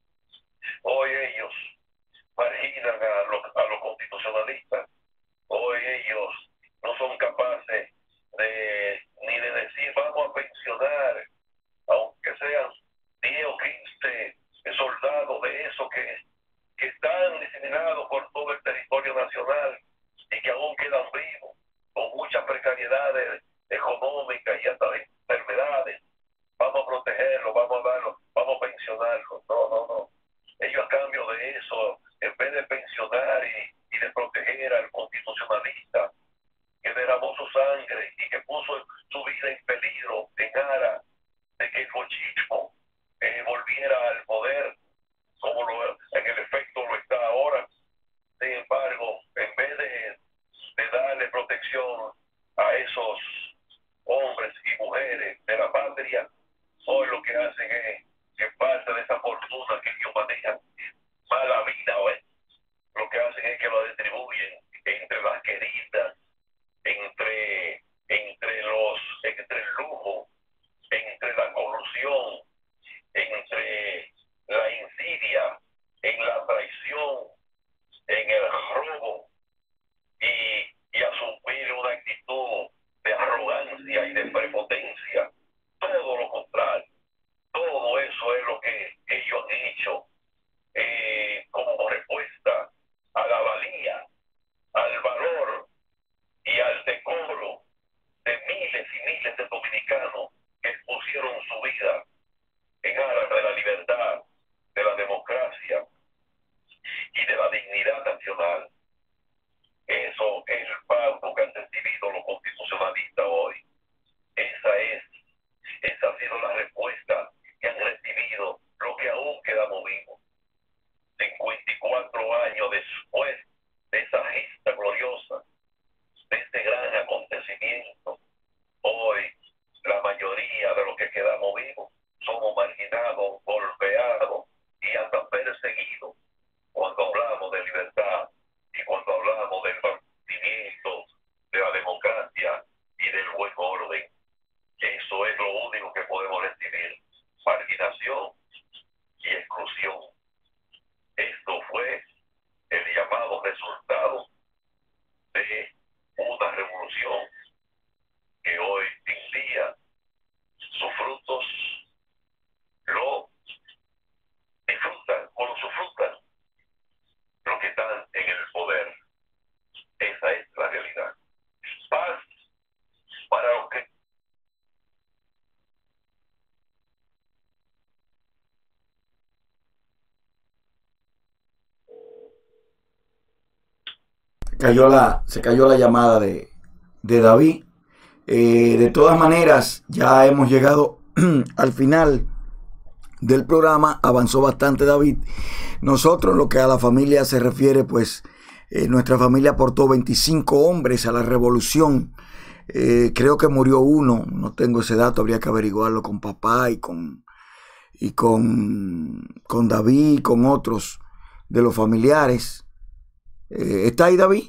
Hoy ellos marginan a los, a los constitucionalistas. Hoy ellos no son capaces de ni de decir vamos a pensionar, aunque sean diez o quince soldados de esos que, que están diseminados por todo el territorio nacional y que aún quedan vivos, con muchas precariedades económicas y hasta de enfermedades. Vamos a protegerlos, vamos a darlos, vamos a pensionarlos. No, no, no. Ellos a cambio de eso, en vez de pensionar y, y de proteger al constitucionalista que derramó su sangre y que puso su vida en peligro en aras de que el bolchismo eh, volviera al poder, como lo, en el efecto lo está ahora. Sin embargo, en vez de, de darle protección a esos hombres y mujeres de la patria, hoy lo que hacen es que parte de esa fortuna que ellos manejan, mala vida, ¿eh? Lo que hacen es que lo distribuyen entre las queridas, entre, entre los, entre el lujo, entre la corrupción, entre la insidia, en la traición, en el robo y, y asumir una actitud de arrogancia y de prepotencia. Todo lo contrario. Todo eso es lo que ellos han hecho eh, como respuesta a la valía, al valor y al decoro de miles y miles de dominicanos que pusieron su vida en aras de la libertad, de la democracia y de la dignidad nacional. Eso es el pago que han recibido los constitucionalistas hoy. Esa es, esa ha sido la respuesta que han recibido lo que aún quedamos vivos. cincuenta y cuatro años después de esa gesta gloriosa, de este gran acontecimiento, hoy la mayoría de los que quedamos vivos somos marginados, golpeados y hasta perseguidos cuando hablamos de libertad y cuando hablamos del mantenimiento de la democracia y del buen orden. Eso es lo único que podemos recibir: marginación y exclusión. Esto fue el llamado resultado de una revolución que hoy en día sus frutos lo disfrutan o lo sufrutan los que están en el poder. Esa es la realidad. Paz para los que cayó la, se cayó la llamada de, de David. Eh, de todas maneras, ya hemos llegado al final del programa. Avanzó bastante David. Nosotros, lo que a la familia se refiere, pues eh, nuestra familia aportó veinticinco hombres a la revolución. Eh, creo que murió uno, no tengo ese dato, habría que averiguarlo con papá y con, y con, con David y con otros de los familiares. Eh, ¿Está ahí David?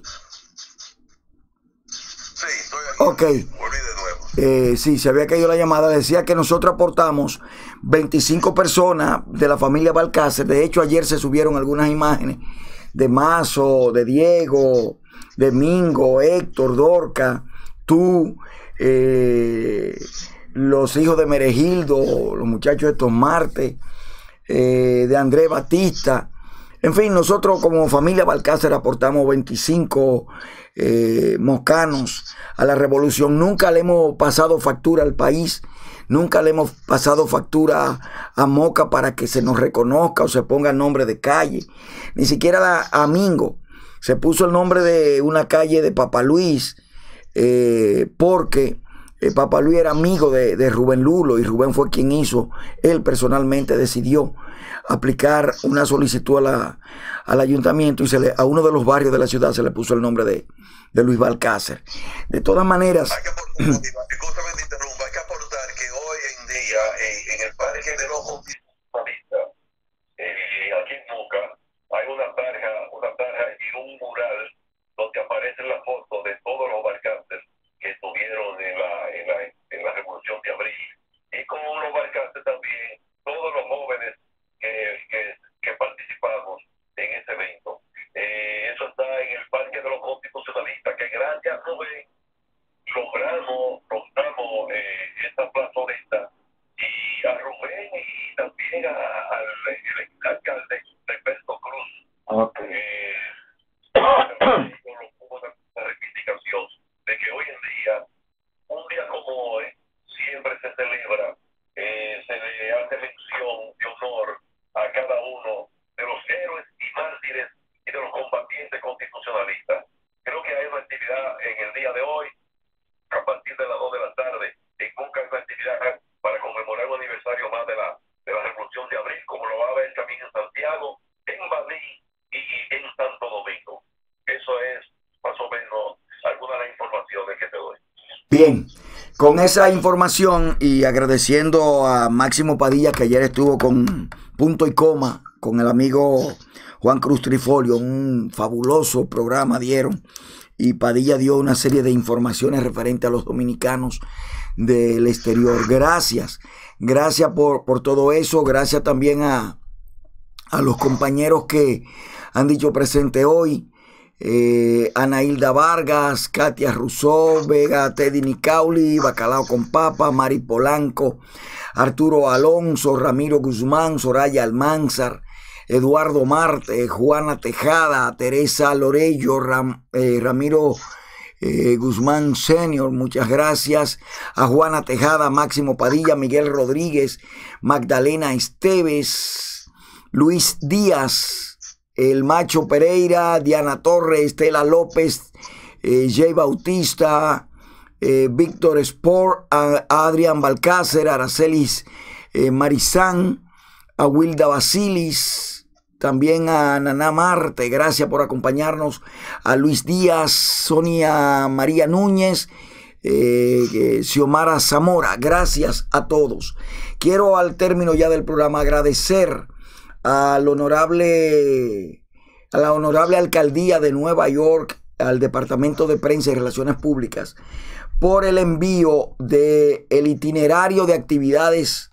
Sí, estoy aquí. Ok. Volví de nuevo. Eh, sí, se había caído la llamada. Decía que nosotros aportamos veinticinco personas de la familia Balcácer. De hecho, ayer se subieron algunas imágenes de Mazo, de Diego, de Mingo, Héctor, Dorca, tú, eh, los hijos de Meregildo, los muchachos de Tomarte, eh, de Andrés Batista. En fin, nosotros como familia Balcácer aportamos veinticinco eh, moscanos a la revolución. Nunca le hemos pasado factura al país, nunca le hemos pasado factura a Moca para que se nos reconozca o se ponga el nombre de calle. Ni siquiera a Mingo se puso el nombre de una calle de Papa Luis, eh, porque eh, Papa Luis era amigo de, de Rubén Lulo, y Rubén fue quien hizo, él personalmente decidió aplicar una solicitud a la, al ayuntamiento, y se le, a uno de los barrios de la ciudad se le puso el nombre de, de Luis Balcácer. De todas maneras, Hay que aportar, discúlpame te interrumpa, hay que aportar que hoy en día en, en el Parque de los Constitucionalistas, eh, aquí en Moca, hay una tarja, una tarja y un mural donde aparecen las fotos de todos los Balcácer que estuvieron en la, en la, en la Revolución de Abril, y como unos Balcácer también, todos los jóvenes que, que, que participamos en ese evento. Eh, eso está en el Parque de los Constitucionalistas, que gracias a Rubén logramos, logramos eh, esta plazoleta, y a Rubén y también a, a, al alcalde Roberto Cruz. Okay. Eh, una reivindicación de que hoy en día, un día como hoy, siempre se celebra, eh, se le hace mención de honor a cada uno de los héroes y mártires y de los combatientes constitucionalistas. Creo que hay una actividad en el día de hoy, a partir de las dos de la tarde, en Moca, una actividad para conmemorar un aniversario más de la, de la Revolución de Abril, como lo va a haber también en Santiago, en Baní y en Santo Domingo. Eso es más o menos algunas de las informaciones que te doy. Bien, con esa información y agradeciendo a Máximo Padilla, que ayer estuvo con punto y coma con el amigo Juan Cruz Trifolio, un fabuloso programa dieron, y Padilla dio una serie de informaciones referentes a los dominicanos del exterior. Gracias, gracias por, por todo eso. Gracias también a, a los compañeros que han dicho presente hoy. Eh, Ana Hilda Vargas, Katia Rousseau, Vega Teddy Nicauli, Bacalao con Papa, Mari Polanco, Arturo Alonso, Ramiro Guzmán, Soraya Almanzar, Eduardo Marte, Juana Tejada, Teresa Lorello, Ram, eh, Ramiro eh, Guzmán Senior, muchas gracias. A Juana Tejada, Máximo Padilla, Miguel Rodríguez, Magdalena Esteves, Luis Díaz, El Macho Pereira, Diana Torres, Estela López, eh, Jay Bautista, eh, Víctor Sport, a, a Adrián Balcácer, Aracelis eh, Marizán, a Wilda Basilis, también a Naná Marte, gracias por acompañarnos, a Luis Díaz, Sonia María Núñez, eh, eh, Xiomara Zamora, gracias a todos. Quiero al término ya del programa agradecer al honorable, a la honorable alcaldía de Nueva York, al Departamento de Prensa y Relaciones Públicas, por el envío del itinerario de actividades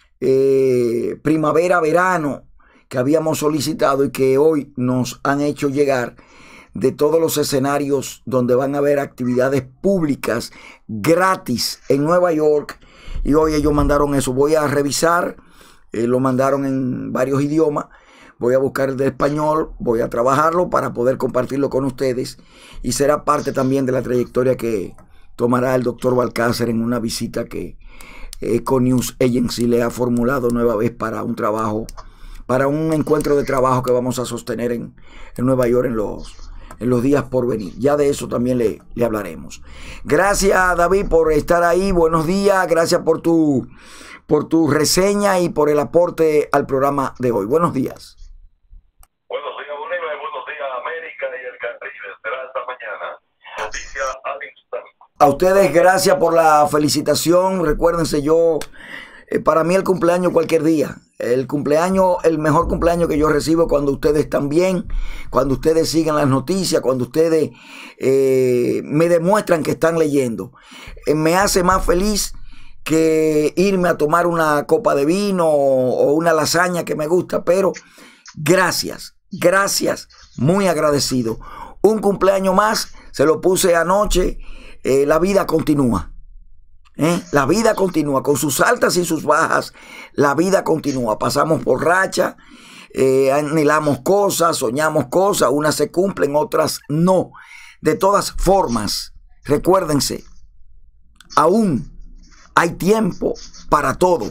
eh, primavera-verano que habíamos solicitado y que hoy nos han hecho llegar, de todos los escenarios donde van a haber actividades públicas gratis en Nueva York. Y hoy ellos mandaron eso. Voy a revisar. Eh, lo mandaron en varios idiomas. Voy a buscar el de español, voy a trabajarlo para poder compartirlo con ustedes, y será parte también de la trayectoria que tomará el doctor Balcácer en una visita que Econews Agency le ha formulado nueva vez para un trabajo, para un encuentro de trabajo que vamos a sostener en, en Nueva York en los en los días por venir. Ya de eso también le, le hablaremos. Gracias, David, por estar ahí. Buenos días. Gracias por tu, por tu reseña y por el aporte al programa de hoy. Buenos días. Buenos días, Bolívar, y buenos días, América y el Caribe. Será esta mañana. Noticias al instante. A ustedes, gracias por la felicitación. Recuérdense, yo, eh, para mí el cumpleaños cualquier día. El cumpleaños, el mejor cumpleaños que yo recibo cuando ustedes están bien, cuando ustedes siguen las noticias, cuando ustedes eh, me demuestran que están leyendo. Eh, me hace más feliz que irme a tomar una copa de vino o, o una lasaña que me gusta, pero gracias, gracias, muy agradecido. Un cumpleaños más, se lo puse anoche, eh, la vida continúa. ¿Eh? La vida continúa, con sus altas y sus bajas, la vida continúa. Pasamos por racha, eh, anhelamos cosas, soñamos cosas, unas se cumplen, otras no. De todas formas, recuérdense, aún hay tiempo para todo.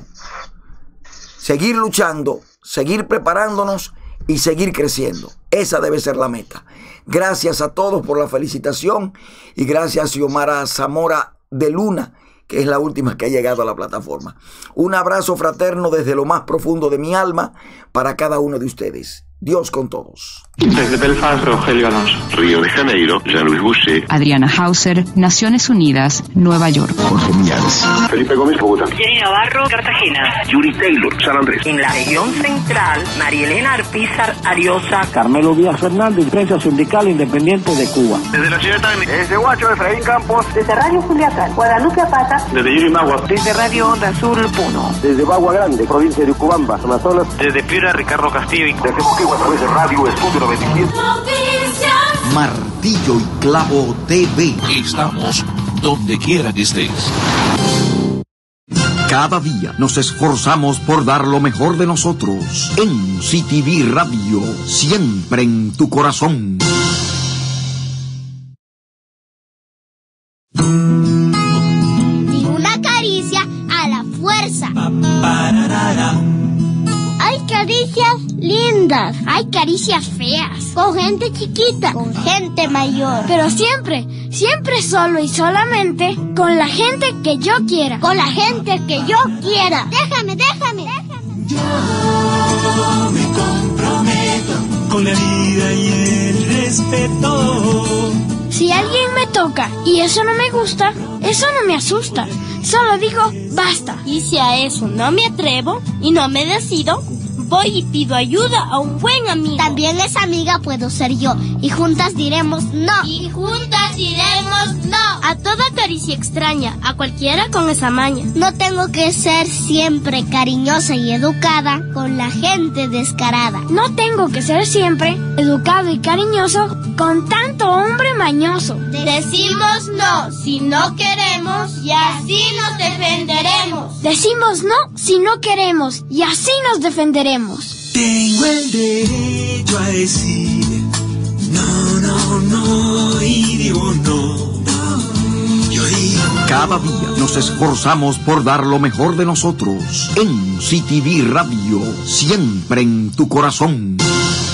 Seguir luchando, seguir preparándonos y seguir creciendo. Esa debe ser la meta. Gracias a todos por la felicitación y gracias a Xiomara Zamora de Luna, que es la última que ha llegado a la plataforma. Un abrazo fraterno desde lo más profundo de mi alma para cada uno de ustedes. Dios con todos. Desde Belfast, Rogelio Alonso. Río de Janeiro, Jean-Louis Boucher. Adriana Hauser, Naciones Unidas, Nueva York. Jorge Miares. Felipe Gómez, Bogotá. Jenny Navarro, Cartagena. Yuri Taylor, San Andrés. En la región central, María Elena Arpizar Ariosa. Carmelo Díaz Fernández, prensa sindical independiente de Cuba. Desde la ciudad de Desde Huacho, Efraín Campos. Desde Radio Juliaca, Guadalupe Apata. Desde Yurimagua. Desde Radio Onda Sur, Puno. Desde Bagua Grande, provincia de Ucubamba, Amazonas. Desde Piura, Ricardo Castillo. Desde Moquegua, a través de Radio Estudio noventa y siete. Martillo y Clavo T V. Estamos donde quiera que estés. Cada día nos esforzamos por dar lo mejor de nosotros. En C T V Radio, siempre en tu corazón. Ni una caricia a la fuerza. Hay caricias lindas, hay caricias feas, con gente chiquita, con gente mayor, pero siempre, siempre solo y solamente con la gente que yo quiera, con la gente que yo quiera. Déjame, déjame, déjame. Yo me comprometo con la vida y el respeto. Si alguien me toca y eso no me gusta, eso no me asusta. Solo digo, basta. Y si a eso no me atrevo y no me decido, voy y pido ayuda a un buen amigo. También esa amiga puedo ser yo. Y juntas diremos no. Y juntas diremos no. A toda caricia extraña, a cualquiera con esa maña. No tengo que ser siempre cariñosa y educada con la gente descarada. No tengo que ser siempre educado y cariñoso con tanto hombre mañoso. Decimos no si no queremos y así nos defenderemos. Decimos no si no queremos y así nos defenderemos. Tengo el derecho a decir no, no, no y digo no. Yo digo cada día nos esforzamos por dar lo mejor de nosotros. En C T V Radio, siempre en tu corazón.